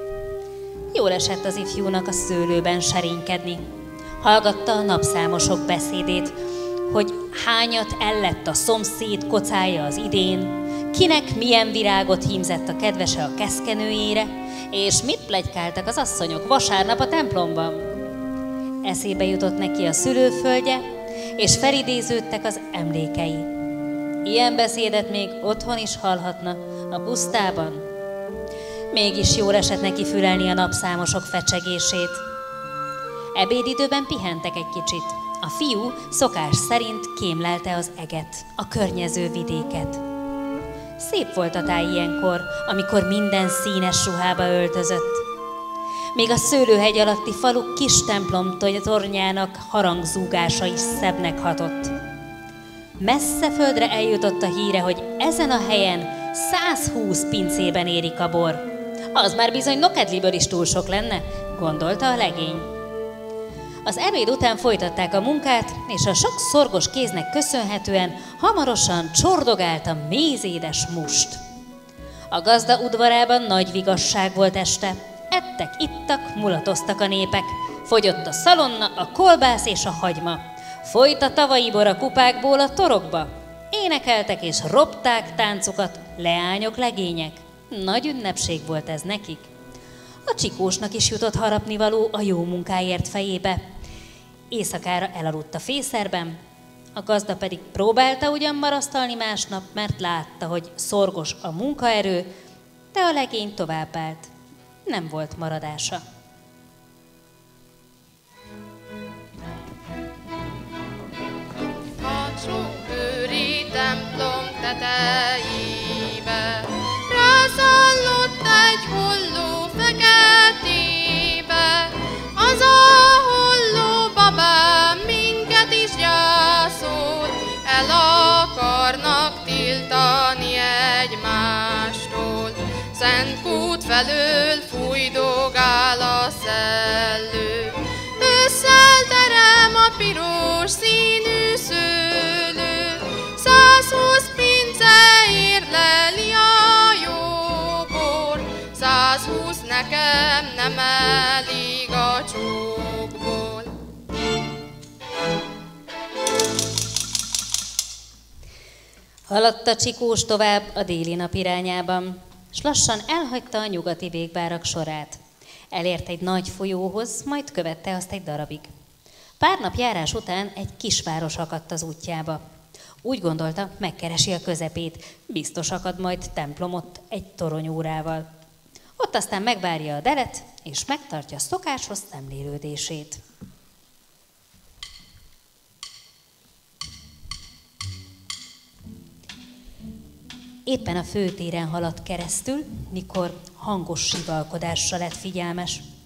S2: Jól esett az ifjúnak a szőlőben serénykedni. Hallgatta a napszámosok beszédét, hogy hányat ellett a szomszéd kocája az idén, kinek milyen virágot hímzett a kedvese a keszkenőjére, és mit pletykáltak az asszonyok vasárnap a templomban. Eszébe jutott neki a szülőföldje, és felidéződtek az emlékei. Ilyen beszédet még otthon is hallhatna, a pusztában. Mégis jól esett neki fülelni a napszámosok fecsegését. Ebédidőben pihentek egy kicsit. A fiú szokás szerint kémlelte az eget, a környező vidéket. Szép volt a táj ilyenkor, amikor minden színes ruhába öltözött. Még a szőlőhegy alatti falu kis templom tornyának harangzúgása is szebbnek hatott. Messze földre eljutott a híre, hogy ezen a helyen 120 pincében érik a bor. Az már bizony nokedliből is túl sok lenne, gondolta a legény. Az ebéd után folytatták a munkát, és a sok szorgos kéznek köszönhetően hamarosan csordogált a mézédes must. A gazda udvarában nagy vigasság volt este. Ettek, ittak, mulatoztak a népek. Fogyott a szalonna, a kolbász és a hagyma. Folyt a tavalyi bor a kupákból a torokba. Énekeltek és ropták táncukat leányok, legények. Nagy ünnepség volt ez nekik. A csikósnak is jutott harapnivaló a jó munkáért fejébe. Éjszakára elaludt a fészerben, a gazda pedig próbálta ugyan marasztalni másnap, mert látta, hogy szorgos a munkaerő, de a legény továbbált. Nem volt maradása.
S6: Hátsó őri templom tetejébe rászállott egy holló feketébe. Az a holló babám minket is gyászolt, el akarnak tiltani egymástól. Szent kút felől fújdogál a szellő, ősszel terem a piros színű szőlő. 120 pince érleli a jó bor, 120 nekem nem elég a csókból.
S2: Haladt a csikós tovább a déli nap irányában, s lassan elhagyta a nyugati végbárak sorát. Elért egy nagy folyóhoz, majd követte azt egy darabig. Pár nap járás után egy kisváros akadt az útjába. Úgy gondolta, megkeresi a közepét, biztos akad majd templomot egy toronyórával. Ott aztán megvárja a delet, és megtartja szokásos szemlélődését. Éppen a főtéren haladt keresztül, mikor hangos sivalkodásra lett figyelmes.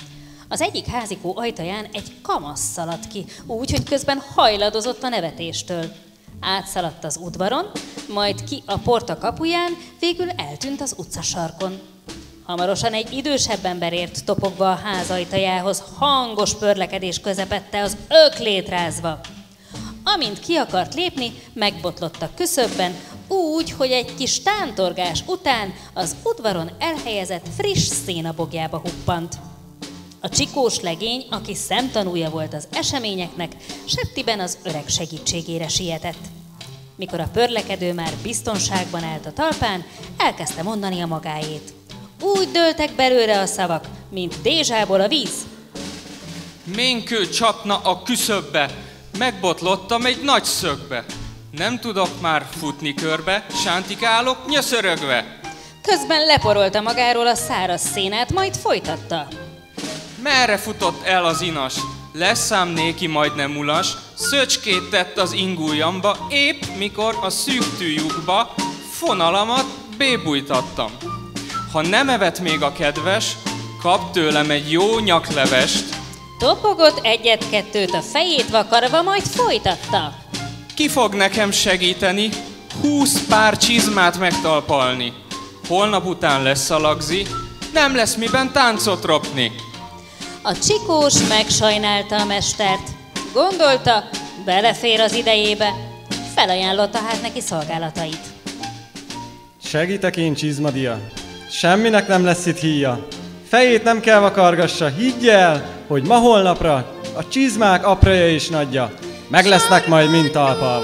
S2: Az egyik házikó ajtaján egy kamasz szaladt ki, úgy, hogy közben hajladozott a nevetéstől. Átszaladt az udvaron, majd ki a porta kapuján, végül eltűnt az utcasarkon. Hamarosan egy idősebb ember ért topogva a ház ajtajához, hangos pörlekedés közepette, az öklét rázva. Amint ki akart lépni, megbotlott a küszöbben, úgy, hogy egy kis tántorgás után az udvaron elhelyezett friss szénabogjába huppant. A csikós legény, aki szemtanúja volt az eseményeknek, septiben az öreg segítségére sietett. Mikor a pörlekedő már biztonságban állt a talpán, elkezdte mondani a magáét. Úgy dőltek belőle a szavak, mint dézsából a víz.
S10: Ménkő csapna a küszöbbe, megbotlottam egy nagy szögbe. Nem tudok már futni körbe, sántikálok nyöszörögve.
S2: Közben leporolta magáról a száraz szénát, majd folytatta.
S10: Merre futott el az inas? Leszám néki majdnem ulas, szöcskét tett az ingújamba, épp mikor a szűk tűjukba fonalamat bébújtattam. Ha nem evett még a kedves, kap tőlem egy jó nyaklevest.
S2: Topogott egyet-kettőt a fejét vakarva, majd folytatta.
S10: Ki fog nekem segíteni 20 pár csizmát megtalpalni? Holnap után lesz a lagzi, nem lesz miben táncot ropni.
S2: A csikós megsajnálta a mestert. Gondolta, belefér az idejébe. Felajánlotta hát neki szolgálatait.
S1: Segítek én, Csizmadia. Semminek nem lesz itt híja. Fejét nem kell vakargassa, higgy el, hogy ma holnapra a csizmák apraja és nagyja meg lesznek majd mind talpalva.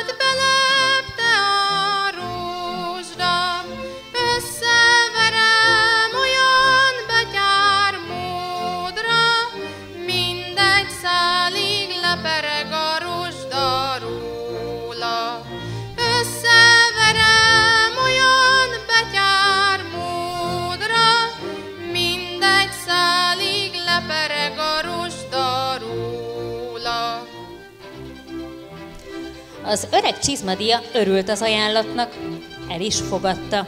S2: Az öreg Csizmadia örült az ajánlatnak, el is fogadta.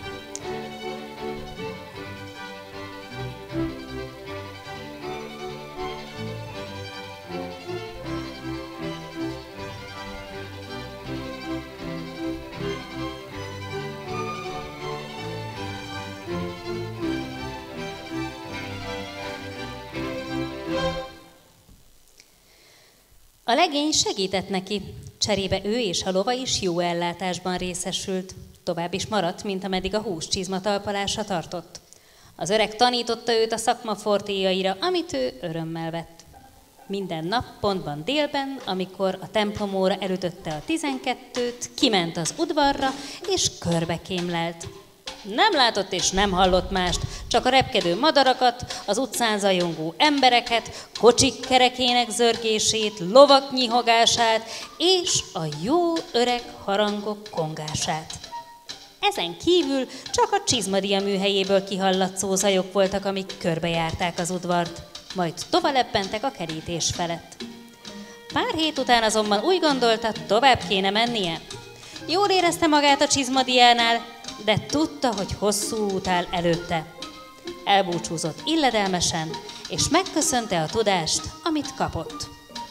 S2: A legény segített neki, cserébe ő és a lova is jó ellátásban részesült. Tovább is maradt, mint ameddig a húscsizma talpalása tartott. Az öreg tanította őt a szakma fortéjaira, amit ő örömmel vett. Minden nap, pontban délben, amikor a templomóra elütötte a 12-t, kiment az udvarra, és körbekémlelt. Nem látott és nem hallott mást, csak a repkedő madarakat, az utcán zajongó embereket, kocsik kerekének zörgését, lovak nyihogását és a jó öreg harangok kongását. Ezen kívül csak a Csizmadia műhelyéből kihallatszó zajok voltak, amik körbejárták az udvart, majd tovaleppentek a kerítés felett. Pár hét után azonban úgy gondolta, tovább kéne mennie. Jól érezte magát a Csizmadiánál, de tudta, hogy hosszú út áll előtte. Elbúcsúzott illedelmesen, és megköszönte a tudást, amit kapott.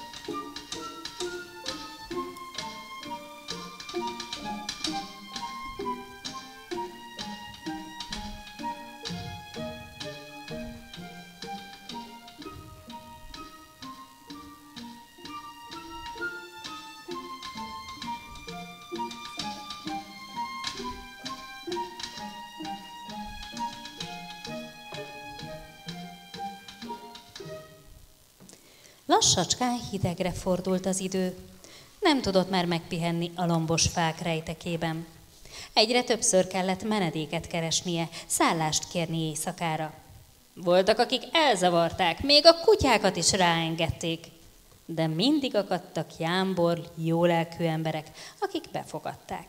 S2: Lassacskán hidegre fordult az idő. Nem tudott már megpihenni a lombos fák rejtekében. Egyre többször kellett menedéket keresnie, szállást kérni éjszakára. Voltak, akik elzavarták, még a kutyákat is ráengedték. De mindig akadtak jámbor, jólelkű emberek, akik befogadták.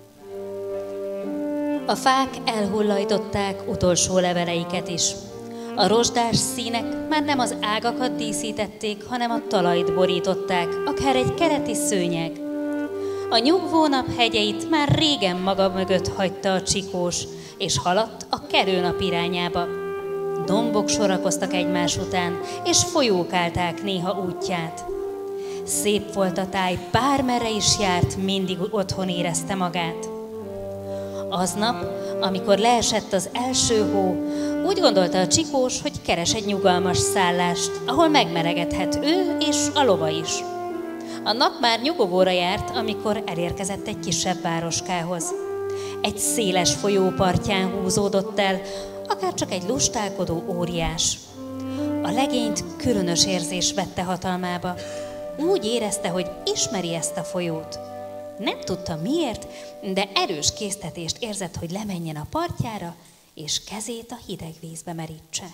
S2: A fák elhullajtották utolsó leveleiket is. A rozsdás színek már nem az ágakat díszítették, hanem a talajt borították, akár egy keleti szőnyeg. A nyugvónap hegyeit már régen maga mögött hagyta a csikós, és haladt a kerőnap irányába. Dombok sorakoztak egymás után, és folyók állták néha útját. Szép volt a táj, bármerre is járt, mindig otthon érezte magát. Aznap, amikor leesett az első hó, úgy gondolta a csikós, hogy keres egy nyugalmas szállást, ahol megmelegedhet ő és a lova is. A nap már nyugovóra járt, amikor elérkezett egy kisebb városkához. Egy széles folyó partján húzódott el, akár csak egy lustálkodó óriás. A legényt különös érzés vette hatalmába. Úgy érezte, hogy ismeri ezt a folyót. Nem tudta miért, de erős késztetést érzett, hogy lemenjen a partjára, és kezét a hideg vízbe merítse.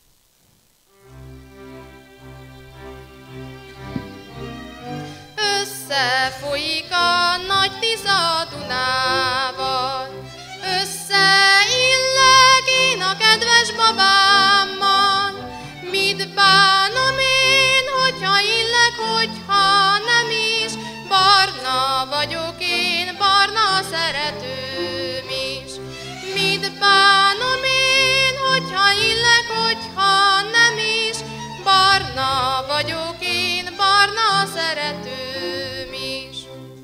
S6: Összefolyik a nagy Tisza Dunával, összeilleg én a kedves babámmal. Mit bánom én, hogyha illeg, hogyha nem is, barna vagyok én, barna szeretőm is. Mit bánom én, hogyha illeg, hogyha nem is, barna vagyok én, barna szeretőm is.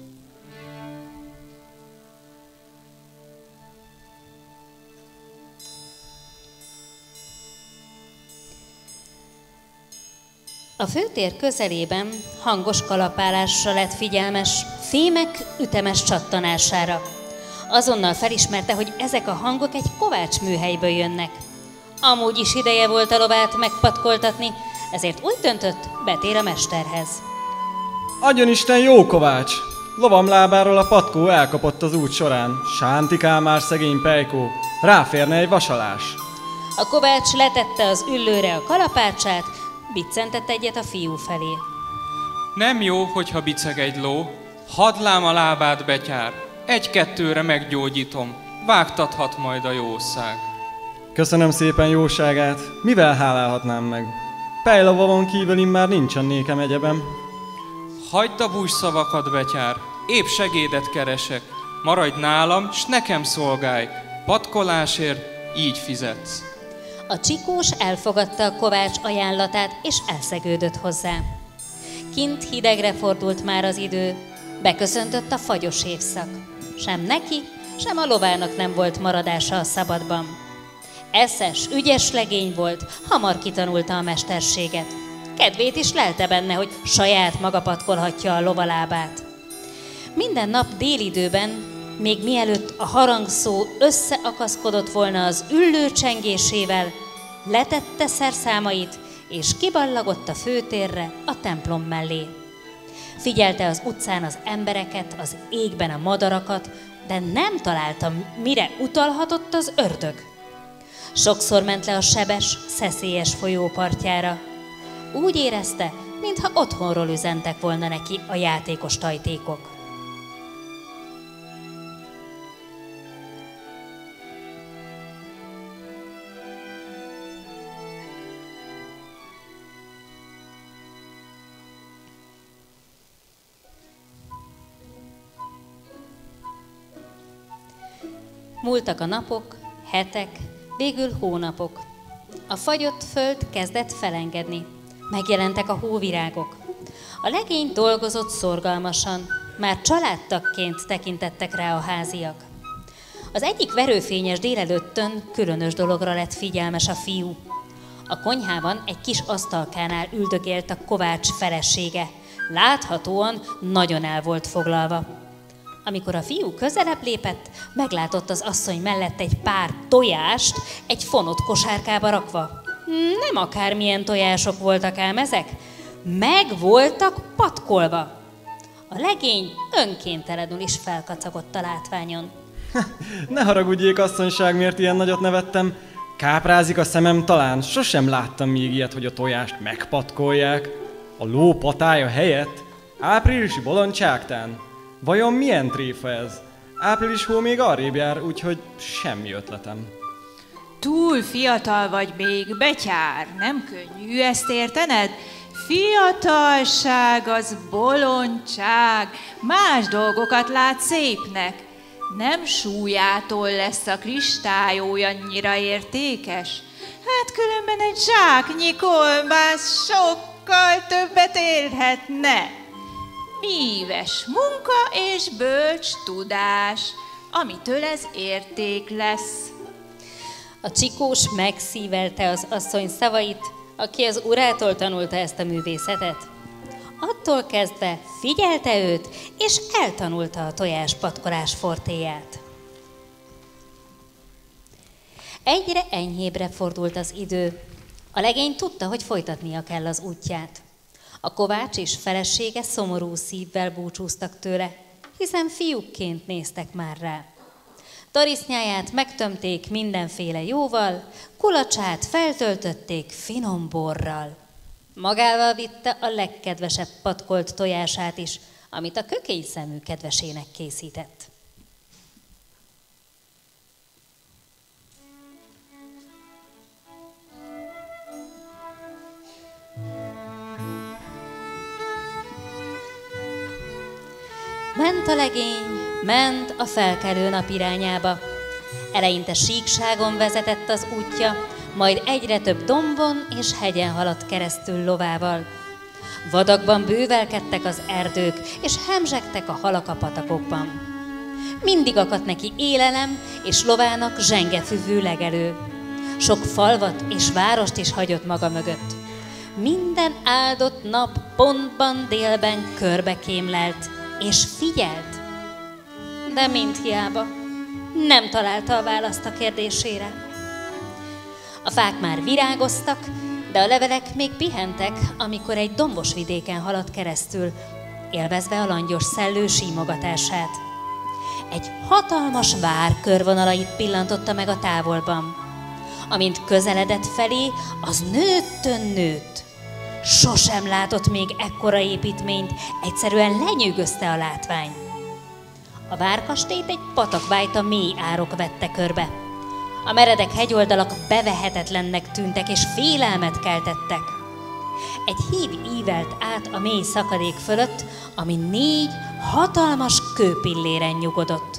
S2: A főtér közelében hangos kalapálásra lett figyelmes, fémek ütemes csattanására. Azonnal felismerte, hogy ezek a hangok egy kovács műhelyből jönnek. Amúgy is ideje volt a lovát megpatkoltatni, ezért úgy döntött, betér a mesterhez.
S1: Adjon Isten jó kovács! Lovam lábáról a patkó elkapott az út során. Sántikál már szegény pejkó, ráférne egy vasalás.
S2: A kovács letette az üllőre a kalapácsát, biccentett egyet a fiú felé.
S10: Nem jó, hogyha biceg egy ló. Hadd lám a lábát, betyár. Egy-kettőre meggyógyítom. Vágtathat majd a jószág.
S1: Köszönöm szépen jóságát. Mivel hálálhatnám meg? Pejlovon kívül immár nincsen nékem egyebem.
S10: Hagyd a bújszavakat, betyár. Épp segédet keresek. Maradj nálam, s nekem szolgálj. Patkolásért így fizetsz.
S2: A csikós elfogadta a kovács ajánlatát, és elszegődött hozzá. Kint hidegre fordult már az idő, beköszöntött a fagyos évszak. Sem neki, sem a lovának nem volt maradása a szabadban. Eszes, ügyes legény volt, hamar kitanulta a mesterséget. Kedvét is lelte benne, hogy saját maga patkolhatja a lovalábát. Minden nap délidőben, még mielőtt a harangszó összeakaszkodott volna az üllő csengésével, letette szerszámait, és kiballagott a főtérre, a templom mellé. Figyelte az utcán az embereket, az égben a madarakat, de nem találta, mire utalhatott az ördög. Sokszor ment le a sebes, szeszélyes folyó partjára. Úgy érezte, mintha otthonról üzentek volna neki a játékos tajtékok. Múltak a napok, hetek, végül hónapok. A fagyott föld kezdett felengedni. Megjelentek a hóvirágok. A legény dolgozott szorgalmasan, már családtagként tekintettek rá a háziak. Az egyik verőfényes délelőttön különös dologra lett figyelmes a fiú. A konyhában egy kis asztalkánál üldögélt a kovács felesége. Láthatóan nagyon el volt foglalva. Amikor a fiú közelebb lépett, meglátott az asszony mellett egy pár tojást egy fonott kosárkába rakva. Nem akármilyen tojások voltak ám ezek, meg voltak patkolva. A legény önkéntelenül is felkacagott a látványon.
S1: Ne haragudjék, asszonyság, miért ilyen nagyot nevettem. Káprázik a szemem talán, sosem láttam még ilyet, hogy a tojást megpatkolják. A ló patája helyett áprilisi bolondságtán. Vajon milyen tréfa ez? Április hó még arrébb jár, úgyhogy semmi ötletem.
S11: Túl fiatal vagy még, betyár, nem könnyű ezt értened? Fiatalság az bolondság, más dolgokat lát szépnek. Nem súlyától lesz a kristály olyannyira értékes. Hát különben egy zsáknyi kolbász sokkal többet érhetne. Míves munka és bölcs tudás, amitől ez érték lesz.
S2: A csikós megszívelte az asszony szavait, aki az urától tanulta ezt a művészetet. Attól kezdve figyelte őt, és eltanulta a tojáspatkolás fortéját. Egyre enyhébre fordult az idő. A legény tudta, hogy folytatnia kell az útját. A kovács és felesége szomorú szívvel búcsúztak tőle, hiszen fiúkként néztek már rá. Tarisznyáját megtömték mindenféle jóval, kulacsát feltöltötték finom borral. Magával vitte a legkedvesebb patkolt tojását is, amit a kökény szemű kedvesének készített. Ment a legény, ment a felkelő nap irányába. Eleinte síkságon vezetett az útja, majd egyre több dombon és hegyen haladt keresztül lovával. Vadakban bővelkedtek az erdők, és hemzsegtek a halak a patakokban. Mindig akadt neki élelem, és lovának zsengefüvű legelő. Sok falvat és várost is hagyott maga mögött. Minden áldott nap pontban délben körbe kémlelt, és figyelt. De mind hiába, nem találta a választ a kérdésére. A fák már virágoztak, de a levelek még pihentek, amikor egy dombos vidéken haladt keresztül, élvezve a langyos szellő símogatását. Egy hatalmas vár körvonalait pillantotta meg a távolban. Amint közeledett felé, az nőtt. Sosem látott még ekkora építményt, egyszerűen lenyűgözte a látvány. A várkastélyt egy patakbájta mély árok vette körbe. A meredek hegyoldalak bevehetetlennek tűntek, és félelmet keltettek. Egy híd ívelt át a mély szakadék fölött, ami 4 hatalmas kőpilléren nyugodott.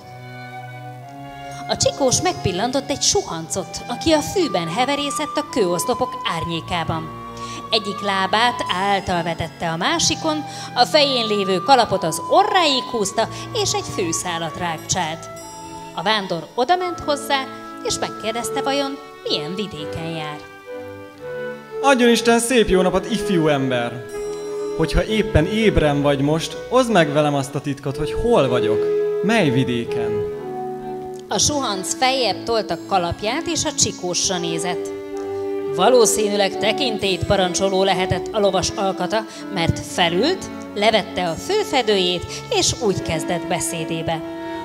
S2: A csikós megpillantott egy suhancot, aki a fűben heverészett a kőoszlopok árnyékában. Egyik lábát által vetette a másikon, a fején lévő kalapot az orráig húzta, és egy fűszálat rákcsált. A vándor odament hozzá, és megkérdezte, vajon milyen vidéken jár.
S1: Adjon Isten szép jó napot, ifjú ember! Hogyha éppen ébren vagy most, oszd meg velem azt a titkot, hogy hol vagyok, mely vidéken.
S2: A suhanc feljebb tolta kalapját, és a csikósra nézett. Valószínűleg tekintélyt parancsoló lehetett a lovas alkata, mert felült, levette a főfedőjét, és úgy kezdett beszédébe.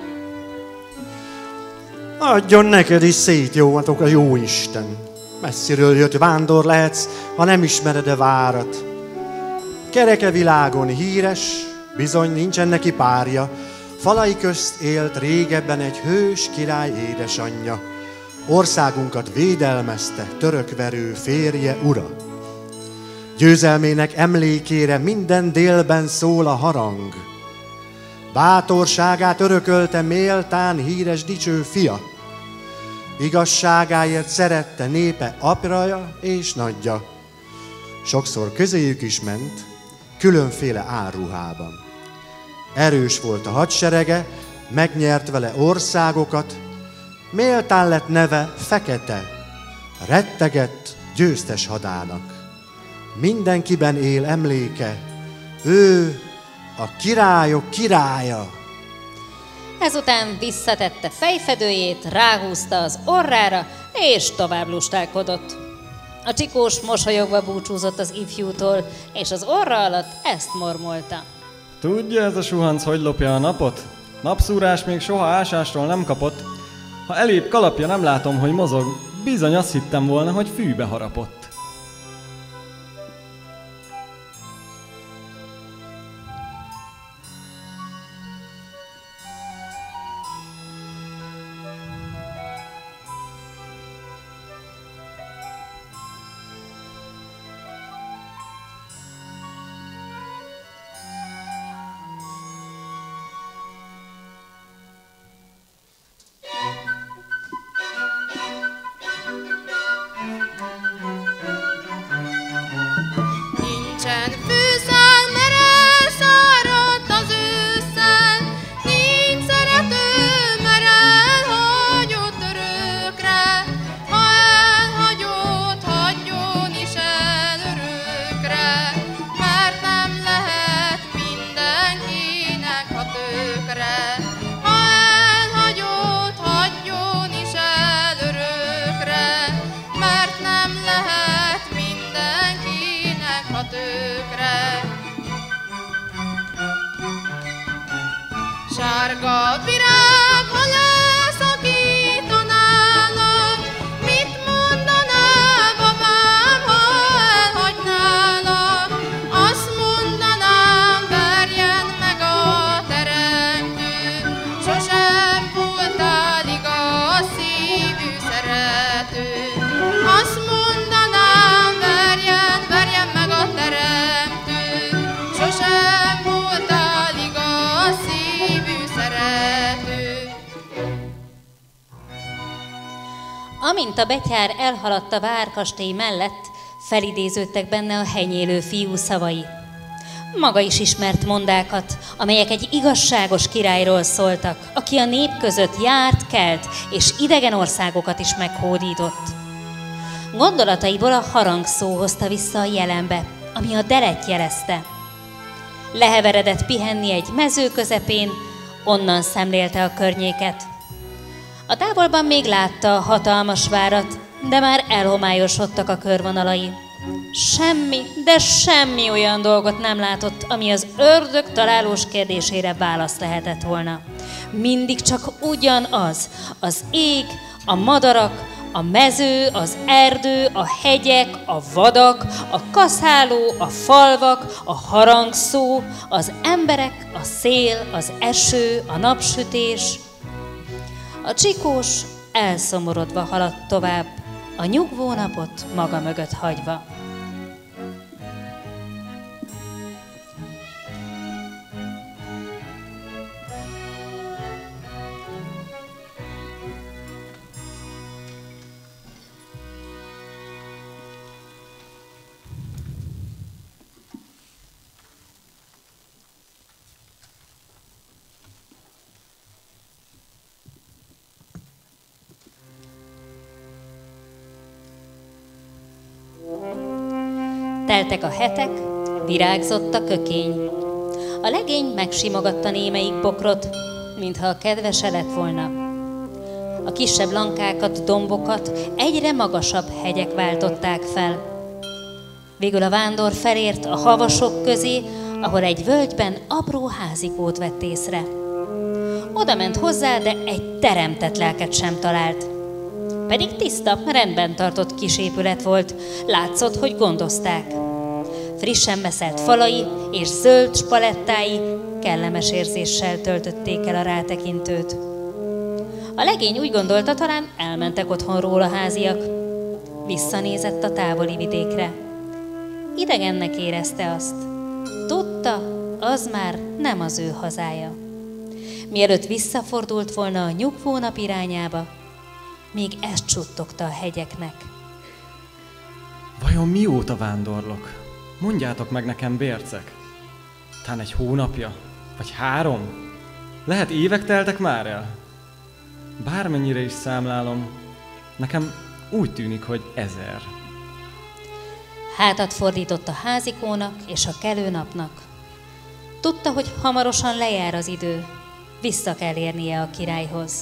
S3: Adjon neked is szét jóatok a Jóisten. Messziről jött vándor lehetsz, ha nem ismered a várat. Kereke világon híres, bizony nincsen neki párja. Falai közt élt régebben egy hős király édesanyja. Országunkat védelmezte törökverő férje ura. Győzelmének emlékére minden délben szól a harang. Bátorságát örökölte méltán híres dicső fia. Igazságáért szerette népe apja és nagyja. Sokszor közéjük is ment, különféle árruhában. Erős volt a hadserege, megnyert vele országokat, méltán lett neve Fekete, rettegett győztes hadának. Mindenkiben él emléke, ő a királyok királya.
S2: Ezután visszatette fejfedőjét, ráhúzta az orrára, és tovább lustálkodott. A csikós mosolyogva búcsúzott az ifjútól, és az orra alatt ezt mormolta.
S1: Tudja ez a suhanc, hogy lopja a napot? Napszúrás még soha ásástól nem kapott. Ha elép kalapja, nem látom, hogy mozog. Bizony azt hittem volna, hogy fűbe harapott.
S6: örökre. Ha elhagyott, hagyjon is el örökre, mert nem lehet mindenkinek, ha tökre. Sárga virág, ha leszakítanálak, mit mondanál, babám, ha elhagynálak? Azt mondanám, verjen meg a teremtő, sosem voltál igaz szívű szerető. Azt mondanám, verjen meg a teremtő, sosem voltál igaz szívű szerető.
S2: Amint a betyár elhaladt a várkastély mellett, felidéződtek benne a henyélő fiú szavai. Maga is ismert mondákat, amelyek egy igazságos királyról szóltak, aki a nép között járt, kelt, és idegen országokat is meghódított. Gondolataiból a harangszó hozta vissza a jelenbe, ami a delet jelezte. Leheveredett pihenni egy mező közepén, onnan szemlélte a környéket. A távolban még látta a hatalmas várat, de már elhomályosodtak a körvonalai. Semmi, de semmi olyan dolgot nem látott, ami az ördög találós kérdésére válasz lehetett volna. Mindig csak ugyanaz, az ég, a madarak, a mező, az erdő, a hegyek, a vadak, a kaszáló, a falvak, a harangszó, az emberek, a szél, az eső, a napsütés. A csikós elszomorodva haladt tovább, a nyugvó napot maga mögött hagyva. Teltek a hetek, virágzott a kökény. A legény megsimogatta némelyik bokrot, mintha kedvese lett volna. A kisebb lankákat, dombokat egyre magasabb hegyek váltották fel. Végül a vándor felért a havasok közé, ahol egy völgyben apró házikót vett észre. Oda ment hozzá, de egy teremtett lelket sem talált. Pedig tiszta, rendben tartott kis épület volt, látszott, hogy gondozták. Frissen beszelt falai és zöld spalettái kellemes érzéssel töltötték el a rátekintőt. A legény úgy gondolta, talán elmentek otthonról a háziak. Visszanézett a távoli vidékre. Idegennek érezte azt. Tudta, az már nem az ő hazája. Mielőtt visszafordult volna a nyugvó nap irányába, még ezt suttogta a hegyeknek.
S1: Vajon mióta vándorlok? Mondjátok meg nekem, bércek. Tán egy hónapja? Vagy 3? Lehet évek teltek már el? Bármennyire is számlálom, nekem úgy tűnik, hogy 1000.
S2: Hátat fordított a házikónak és a kelő napnak. Tudta, hogy hamarosan lejár az idő, vissza kell érnie a királyhoz.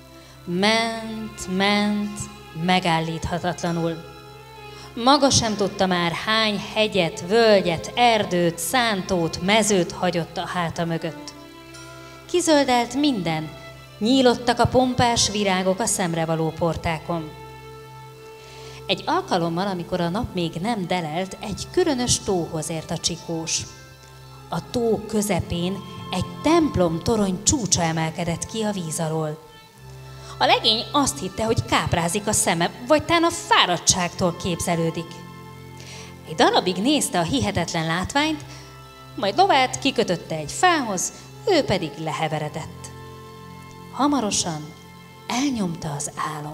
S2: Ment, megállíthatatlanul. Maga sem tudta már, hány hegyet, völgyet, erdőt, szántót, mezőt hagyott a háta mögött. Kizöldelt minden, nyílottak a pompás virágok a szemrevaló portákon. Egy alkalommal, amikor a nap még nem delelt, egy különös tóhoz ért a csikós. A tó közepén egy templom torony csúcsa emelkedett ki a víz alól. A legény azt hitte, hogy káprázik a szeme, vagy tán a fáradtságtól képzelődik. Egy darabig nézte a hihetetlen látványt, majd lovát kikötötte egy fához, ő pedig leheveredett. Hamarosan elnyomta az álom.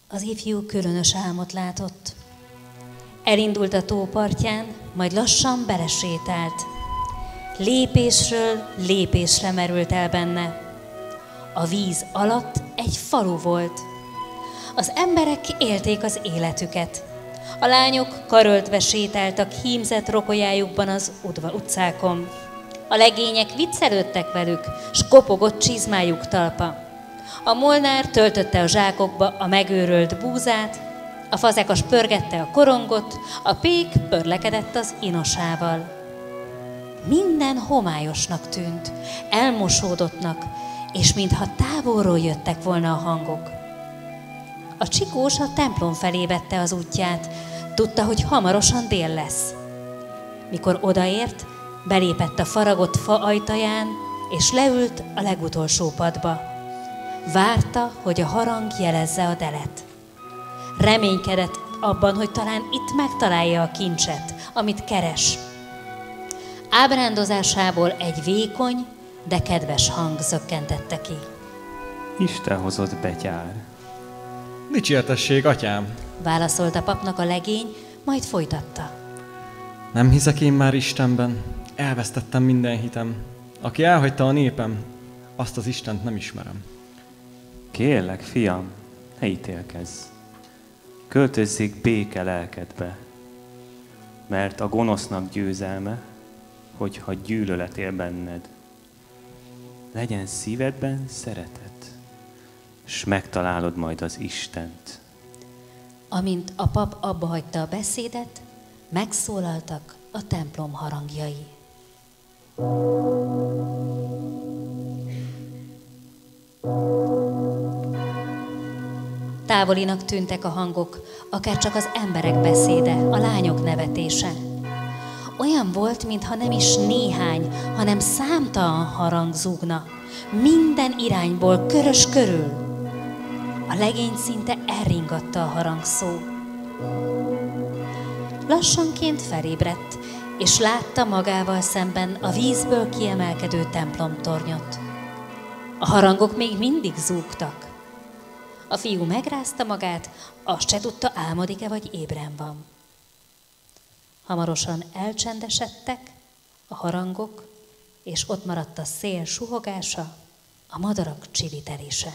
S2: Az ifjú különös álmot látott. Elindult a tó partján, majd lassan belesétált. Lépésről lépésre merült el benne. A víz alatt egy falu volt. Az emberek élték az életüket. A lányok karöltve sétáltak hímzett rokolyájukban az utcákon. A legények viccelődtek velük, s kopogott csizmájuk talpa. A molnár töltötte a zsákokba a megőrölt búzát, a fazekas pörgette a korongot, a pék pörlekedett az inosával. Minden homályosnak tűnt, elmosódottnak, és mintha távolról jöttek volna a hangok. A csikós a templom felé vette az útját, tudta, hogy hamarosan dél lesz. Mikor odaért, belépett a faragott fa ajtaján, és leült a legutolsó padba. Várta, hogy a harang jelezze a delet. Reménykedett abban, hogy talán itt megtalálja a kincset, amit keres. Ábrándozásából egy vékony, de kedves hang zökkentette ki.
S9: Isten hozott, betyár.
S1: Dicsértesség, atyám!
S2: Válaszolt a papnak a legény, majd folytatta.
S1: Nem hiszek én már Istenben, elvesztettem minden hitem. Aki elhagyta a népem, azt az Istent nem ismerem.
S9: Kérlek, fiam, ne ítélkezz. Költözzék béke lelkedbe, mert a gonosznak győzelme, hogyha gyűlölet él benned. Legyen szívedben szeretet, s megtalálod majd az Istent.
S2: Amint a pap abbahagyta a beszédet, megszólaltak a templom harangjai. Távolinak tűntek a hangok, akár csak az emberek beszéde, a lányok nevetése. Olyan volt, mintha nem is néhány, hanem számtalan harang zúgna, minden irányból, körös körül. A legény szinte elringatta a harangszó. Lassanként felébredt, és látta magával szemben a vízből kiemelkedő templomtornyot. A harangok még mindig zúgtak. A fiú megrázta magát, azt se tudta, álmodik-e vagy ébren van. Hamarosan elcsendesedtek a harangok, és ott maradt a szél suhogása, a madarak csivitelése.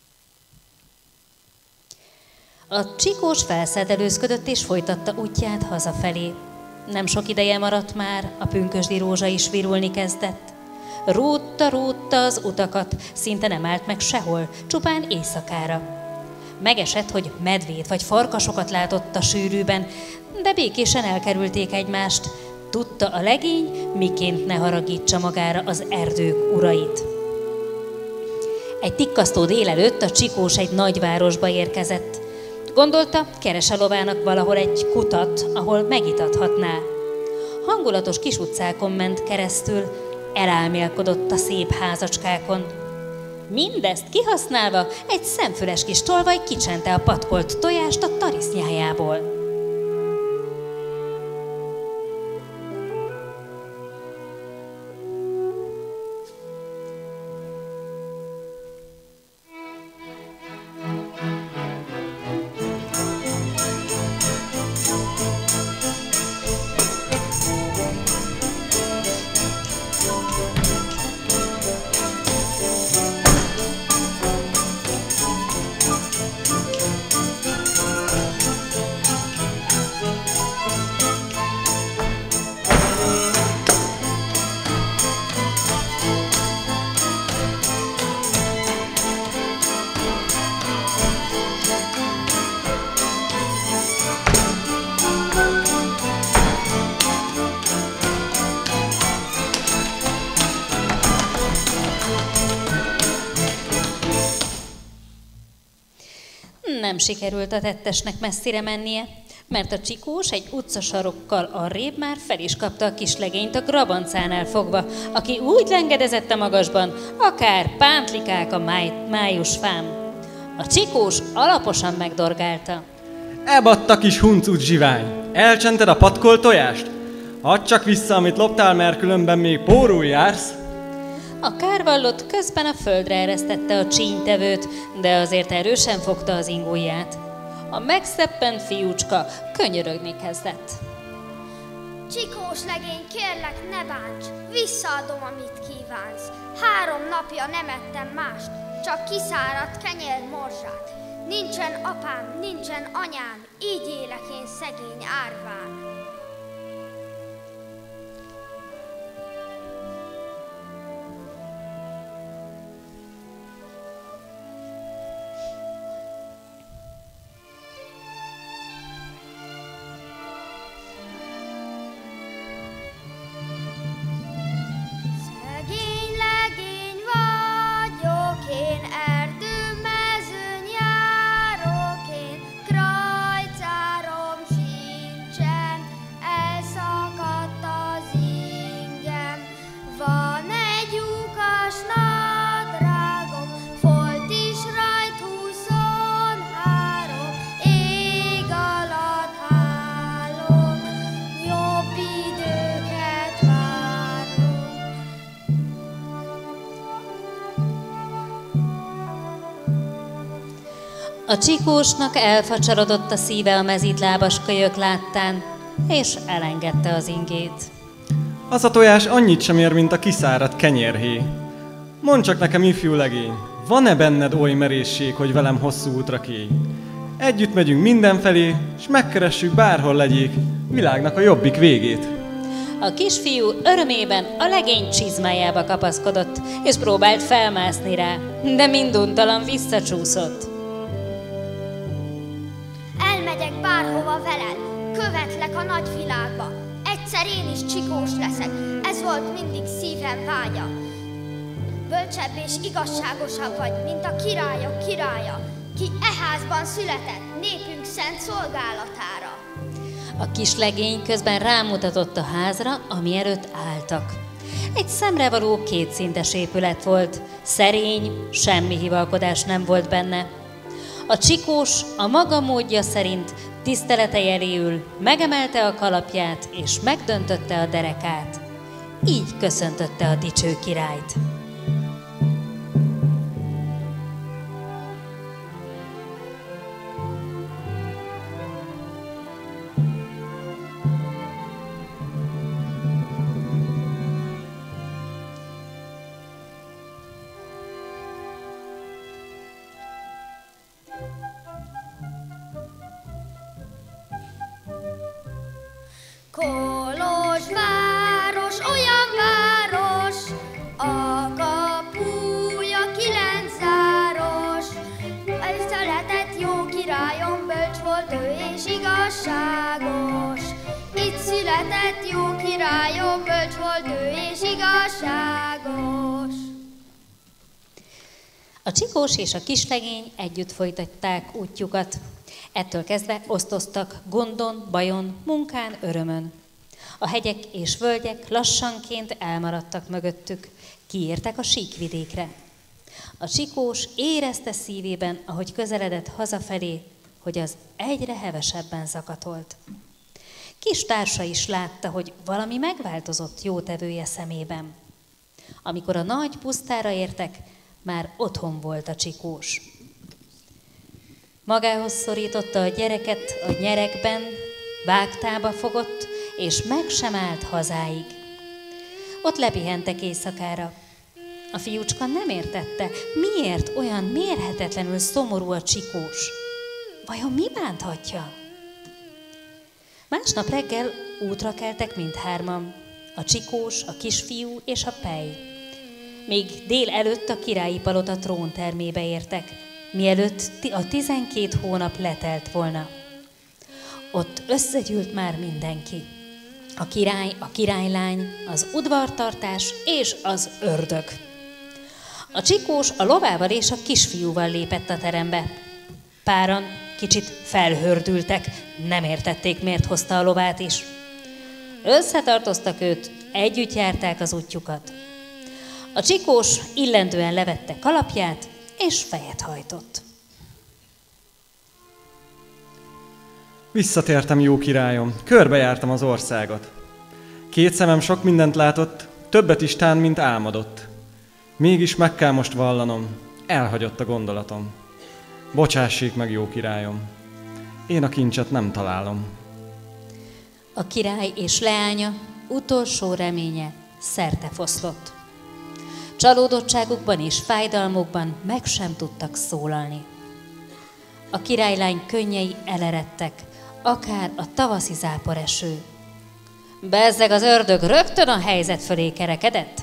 S2: A csikós felszedelőzködött és folytatta útját hazafelé. Nem sok ideje maradt már, a pünkösdi rózsa is virulni kezdett. Rótta az utakat, szinte nem állt meg sehol, csupán éjszakára. Megesett, hogy medvét vagy farkasokat látott a sűrűben, de békésen elkerülték egymást. Tudta a legény, miként ne haragítsa magára az erdők urait. Egy tikkasztó délelőtt a csikós egy nagyvárosba érkezett. Gondolta, keres a lovának valahol egy kutat, ahol megitathatná. Hangulatos kis utcákon ment keresztül, elálmélkodott a szép házacskákon. Mindezt kihasználva egy szemfüles kis tolvaj kicsente a patkolt tojást a tarisznyájából. Nem sikerült a tettesnek messzire mennie, mert a csikós egy utcasarokkal arrébb már fel is kapta a kislegényt a grabancánál fogva, aki úgy lengedezett a magasban, akár pántlikák a májusfám. A csikós alaposan megdorgálta.
S1: Elbatta kis huncut zsivány, elcsented a patkolt tojást? Add csak vissza, amit loptál, mert különben még pórul jársz.
S2: A kárvallott közben a földre eresztette a csínytevőt, de azért erősen fogta az ingóját. A megszeppent fiúcska könyörögni kezdett.
S12: Csikós legény, kérlek, ne bánts, visszaadom, amit kívánsz. 3 napja nem ettem mást, csak kiszáradt kenyér morzsát. Nincsen apám, nincsen anyám, így élek én szegény árván.
S2: A Csikósnak elfacsarodott a szíve a mezítlábas kölyök láttán, és elengedte az ingét.
S1: Az a tojás annyit sem ér, mint a kiszáradt kenyérhé. Mondd csak nekem, ifjú legény, van-e benned oly merészség, hogy velem hosszú útra kéj? Együtt megyünk mindenfelé, és megkeressük bárhol legyék világnak a jobbik végét.
S2: A kisfiú örömében a legény csizmájába kapaszkodott, és próbált felmászni rá, de minduntalan visszacsúszott.
S12: Elmegyek bárhova veled, követlek a nagyvilágba. Egyszer én is csikós leszek, ez volt mindig szívem vágya. Bölcsebb és igazságosabb vagy, mint a királyok királya, ki e házban született, népünk szent szolgálatára.
S2: A kislegény közben rámutatott a házra, ami előtt álltak. Egy szemrevaló kétszintes épület volt, szerény, semmi hivalkodás nem volt benne. A Csikós a maga módja szerint tisztelete jeléül megemelte a kalapját és megdöntötte a derekát. Így köszöntötte a dicső királyt.
S12: Kolozsváros, olyan város, a kapuja 9 záros. Született jó királyom, bölcs volt ő és igazságos. Itt született jó királyom, bölcs volt ő és igazságos.
S2: A Csikós és a kislegény együtt folytatták útjukat. Ettől kezdve osztoztak gondon, bajon, munkán, örömön. A hegyek és völgyek lassanként elmaradtak mögöttük, kiértek a síkvidékre. A Csikós érezte szívében, ahogy közeledett hazafelé, hogy az egyre hevesebben zakatolt. Kis társa is látta, hogy valami megváltozott jótevője szemében. Amikor a nagy pusztára értek, már otthon volt a Csikós. Magához szorította a gyereket a nyerekben, vágtába fogott, és meg sem állt hazáig. Ott lepihentek éjszakára. A fiúcska nem értette, miért olyan mérhetetlenül szomorú a Csikós. Vajon mi bánthatja? Másnap reggel útra keltek mindhárman, a Csikós, a kisfiú és a Pej. Még dél előtt a királyi palota tróntermébe értek, mielőtt a 12 hónap letelt volna. Ott összegyűlt már mindenki. A király, a királylány, az udvartartás és az ördög. A Csikós a lovával és a kisfiúval lépett a terembe. Páran kicsit felhördültek, nem értették, miért hozta a lovát is. Összetartoztak őt, együtt járták az útjukat. A Csikós illendően levette kalapját, és fejet hajtott.
S1: Visszatértem, jó királyom, körbejártam az országot. 2 szemem sok mindent látott, többet is tán, mint álmodott. Mégis meg kell most vallanom, elhagyott a gondolatom. Bocsássék meg, jó királyom. Én a kincset nem találom.
S2: A király és leánya utolsó reménye szerte foszlott. Csalódottságukban és fájdalmukban meg sem tudtak szólalni. A királylány könnyei eleredtek, akár a tavaszi záporeső. Bezzeg az ördög rögtön a helyzet fölé kerekedett.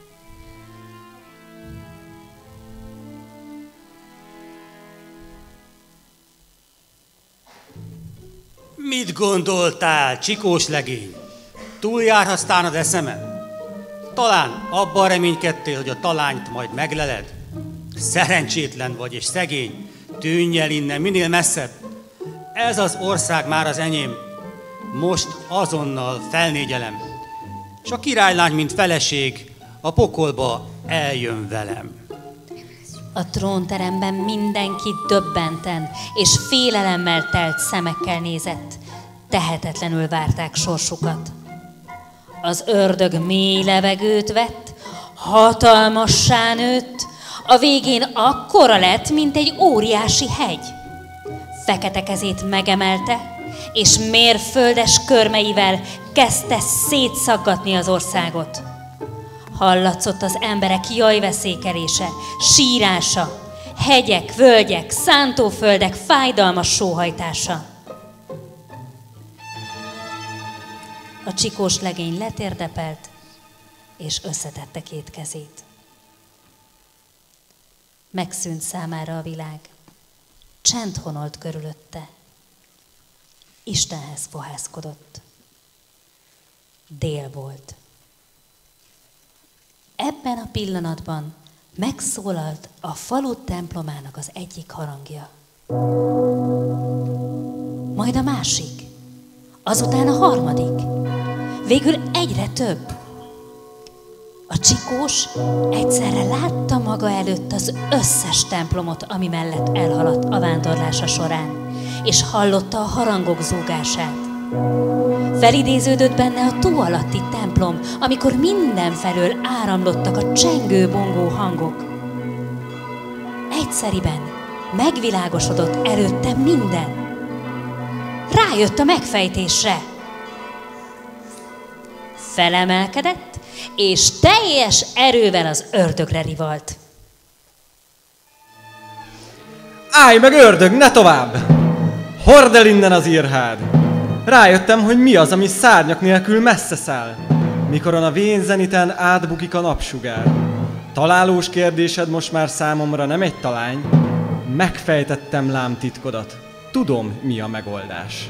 S4: Mit gondoltál, csikós legény? Túljárhaztánad eszemen? Talán abban reménykedtél, hogy a talányt majd megleled? Szerencsétlen vagy és szegény, tűnj el innen minél messzebb. Ez az ország már az enyém. Most azonnal felnégyelem. És a királylány, mint feleség, a pokolba eljön velem.
S2: A trónteremben mindenki döbbenten és félelemmel telt szemekkel nézett. Tehetetlenül várták sorsukat. Az ördög mély levegőt vett, hatalmassá nőtt, a végén akkora lett, mint egy óriási hegy. Fekete kezét megemelte, és mérföldes körmeivel kezdte szétszaggatni az országot. Hallatszott az emberek jajveszékelése, sírása, hegyek, völgyek, szántóföldek fájdalmas sóhajtása. A csikós legény letérdepelt, és összetette két kezét. Megszűnt számára a világ. Csend honolt körülötte. Istenhez fohászkodott. Dél volt. Ebben a pillanatban megszólalt a falu templomának az egyik harangja. Majd a másik, azután a harmadik, végül egyre több. A csikós egyszerre látta maga előtt az összes templomot, ami mellett elhaladt a vándorlása során, és hallotta a harangok zúgását. Felidéződött benne a tó alatti templom, amikor mindenfelől áramlottak a csengő-bongó hangok. Egyszeriben megvilágosodott előtte minden. Rájött a megfejtésre. Felemelkedett, és teljes erővel az ördögre rivalt.
S1: Állj meg, ördög, ne tovább! Hord el innen az írhád! Rájöttem, hogy mi az, ami szárnyak nélkül messze száll, mikoron a vénzeniten átbukik a napsugár. Találós kérdésed most már számomra nem egy talány, megfejtettem lám titkodat. Tudom, mi a megoldás.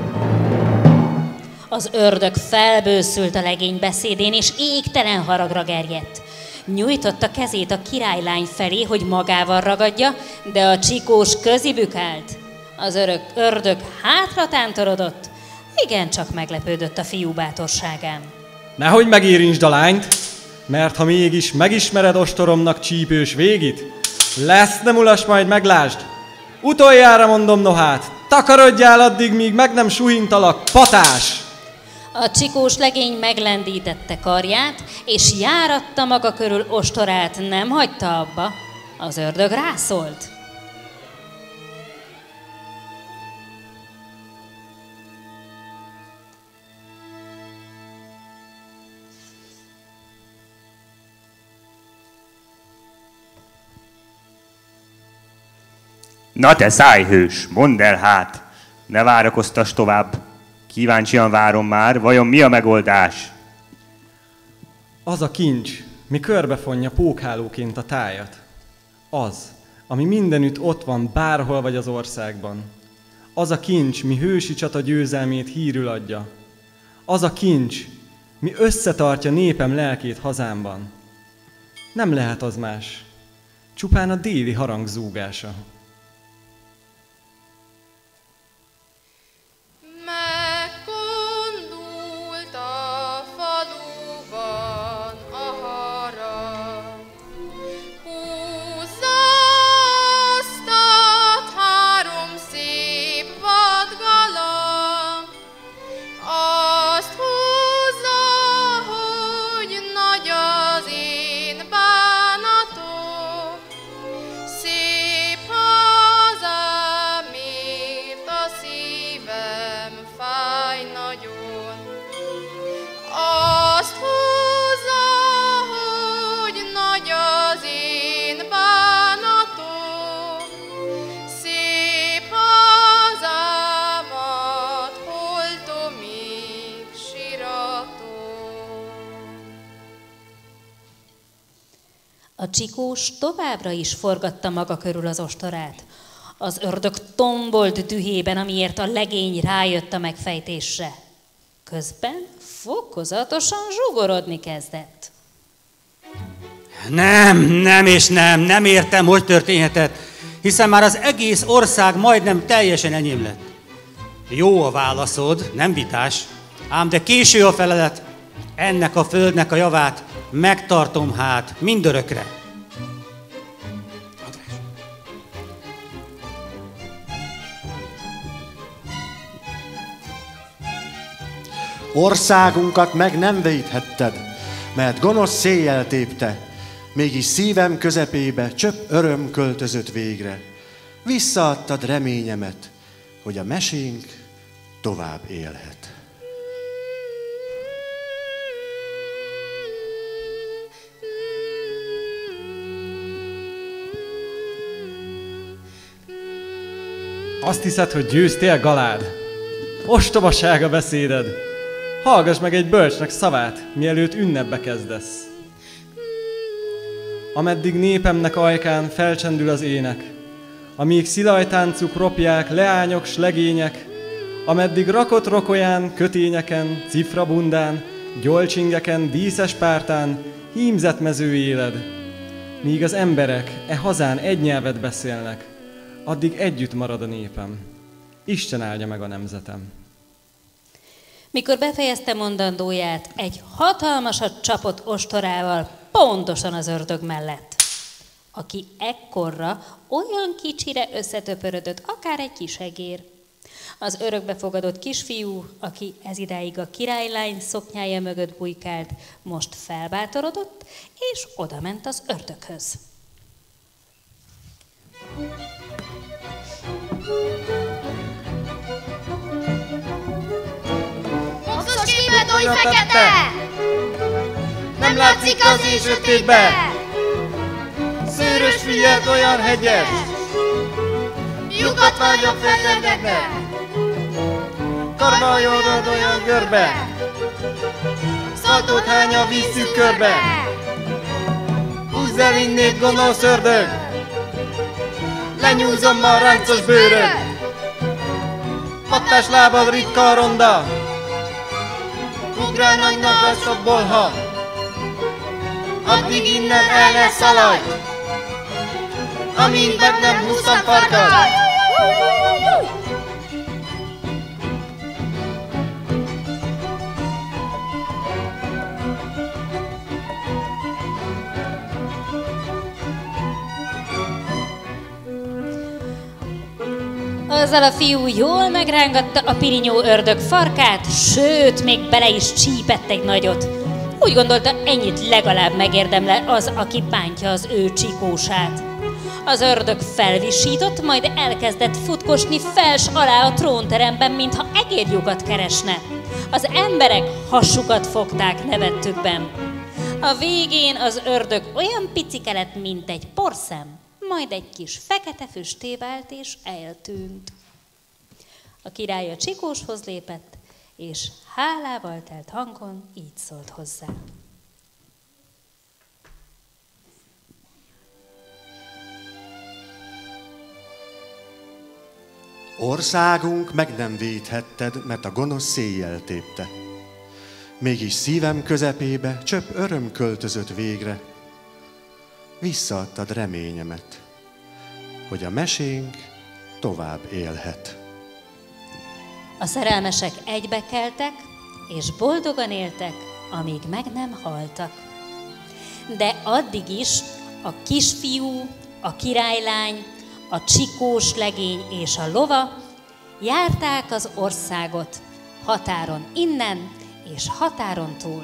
S2: Az ördög felbőszült a legény beszédén, és égtelen haragra gerjedt. Nyújtotta kezét a királylány felé, hogy magával ragadja, de a csikós közibük állt. Az ördög hátra tántorodott, igencsak meglepődött a fiú bátorságán.
S1: Nehogy megérintsd a lányt, mert ha mégis megismered ostoromnak csípős végit, lesz, nem ulas, majd meglásd. Utoljára mondom nohát, takarodjál addig, míg meg nem suhintalak, patás!
S2: A csikós legény meglendítette karját, és járatta maga körül ostorát, nem hagyta abba. Az ördög rászólt.
S9: Na te szájhős, mondd el hát, ne várakoztass tovább. Kíváncsian várom már, vajon mi a megoldás?
S1: Az a kincs, mi körbefonja pókhálóként a tájat. Az, ami mindenütt ott van, bárhol vagy az országban. Az a kincs, mi hősi csata győzelmét hírül adja. Az a kincs, mi összetartja népem lelkét hazámban. Nem lehet az más, csupán a déli harang zúgása.
S6: Az én bánatom, szép
S2: Csikós továbbra is forgatta maga körül az ostorát. Az ördög tombolt dühében, amiért a legény rájött a megfejtésre. Közben fokozatosan zsugorodni kezdett.
S4: Nem értem, hogy történhetett, hiszen már az egész ország majdnem teljesen enyém lett. Jó a válaszod, nem vitás, ám de késő a felelet, ennek a földnek a javát megtartom hát mindörökre.
S3: Országunkat meg nem védhetted, mert gonosz széjjel tépte, mégis szívem közepébe csöpp öröm költözött végre. Visszaadtad reményemet, hogy a mesénk tovább élhet.
S1: Azt hiszed, hogy győztél, Galád? Ostobaság a beszéded! Hallgass meg egy bölcsnek szavát, mielőtt ünnepbe kezdesz. Ameddig népemnek ajkán felcsendül az ének, amíg szilajtáncuk ropják leányok s legények, ameddig rakott rokolyán, kötényeken, cifrabundán, gyolcsingeken, díszes pártán hímzett mező éled, míg az emberek e hazán egy nyelvet beszélnek, addig együtt marad a népem. Isten áldja meg a nemzetem.
S2: Mikor befejezte mondandóját, egy hatalmasat csapott ostorával pontosan az ördög mellett, aki ekkorra olyan kicsire összetöpörödött, akár egy kis egér. Az örökbefogadott kisfiú, aki ezidáig a királylány szoknyája mögött bujkált, most felbátorodott, és odament az ördöghöz.
S12: Boxos képed oly fekete! Nem látszik az én sötétbe!
S1: Szőrös figyeld olyan hegyes!
S12: Lyukat vágyok fellegekbe!
S1: Karvaljorod olyan görbe! Szaltót hány a víz szűk körbe! Húzz el innét, gonosz ördög! Lenyúzom ma a ráncos bőröd! Pattás lábad ritka a ronda! Ugrál nagy nagy sok bolha! Addig innen el ne szaladj! Amíg meg nem húztam farkad!
S2: Azzal a fiú jól megrángatta a pirinyó ördög farkát, sőt, még bele is csípett egy nagyot. Úgy gondolta, ennyit legalább megérdemle az, aki bántja az ő csikósát. Az ördög felvisított, majd elkezdett futkosni fels alá a trónteremben, mintha egérlyukat keresne. Az emberek hasukat fogták nevettükben. A végén az ördög olyan picike lett, mint egy porszem, majd egy kis fekete füstté vált és eltűnt. A király a csikóshoz lépett, és hálával telt hangon így szólt hozzá.
S3: Országunk meg nem védhetted, mert a gonosz széjjel tépte. Mégis szívem közepébe csöpp öröm költözött végre. Visszaadtad reményemet, hogy a mesénk tovább élhet.
S2: A szerelmesek egybekeltek, és boldogan éltek, amíg meg nem haltak. De addig is a kisfiú, a királylány, a csikós legény és a lova járták az országot, határon innen és határon túl.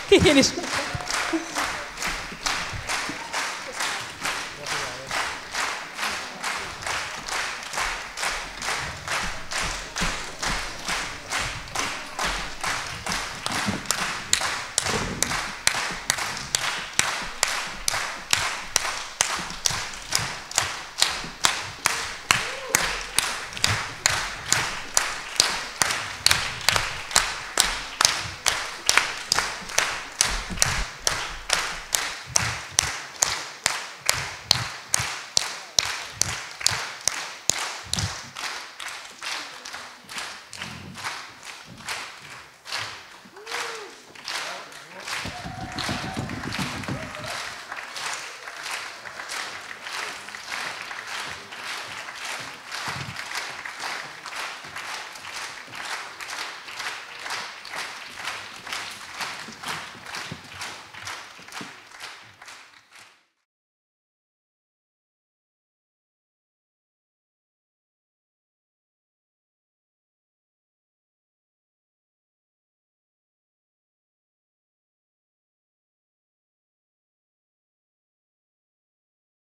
S13: Én is.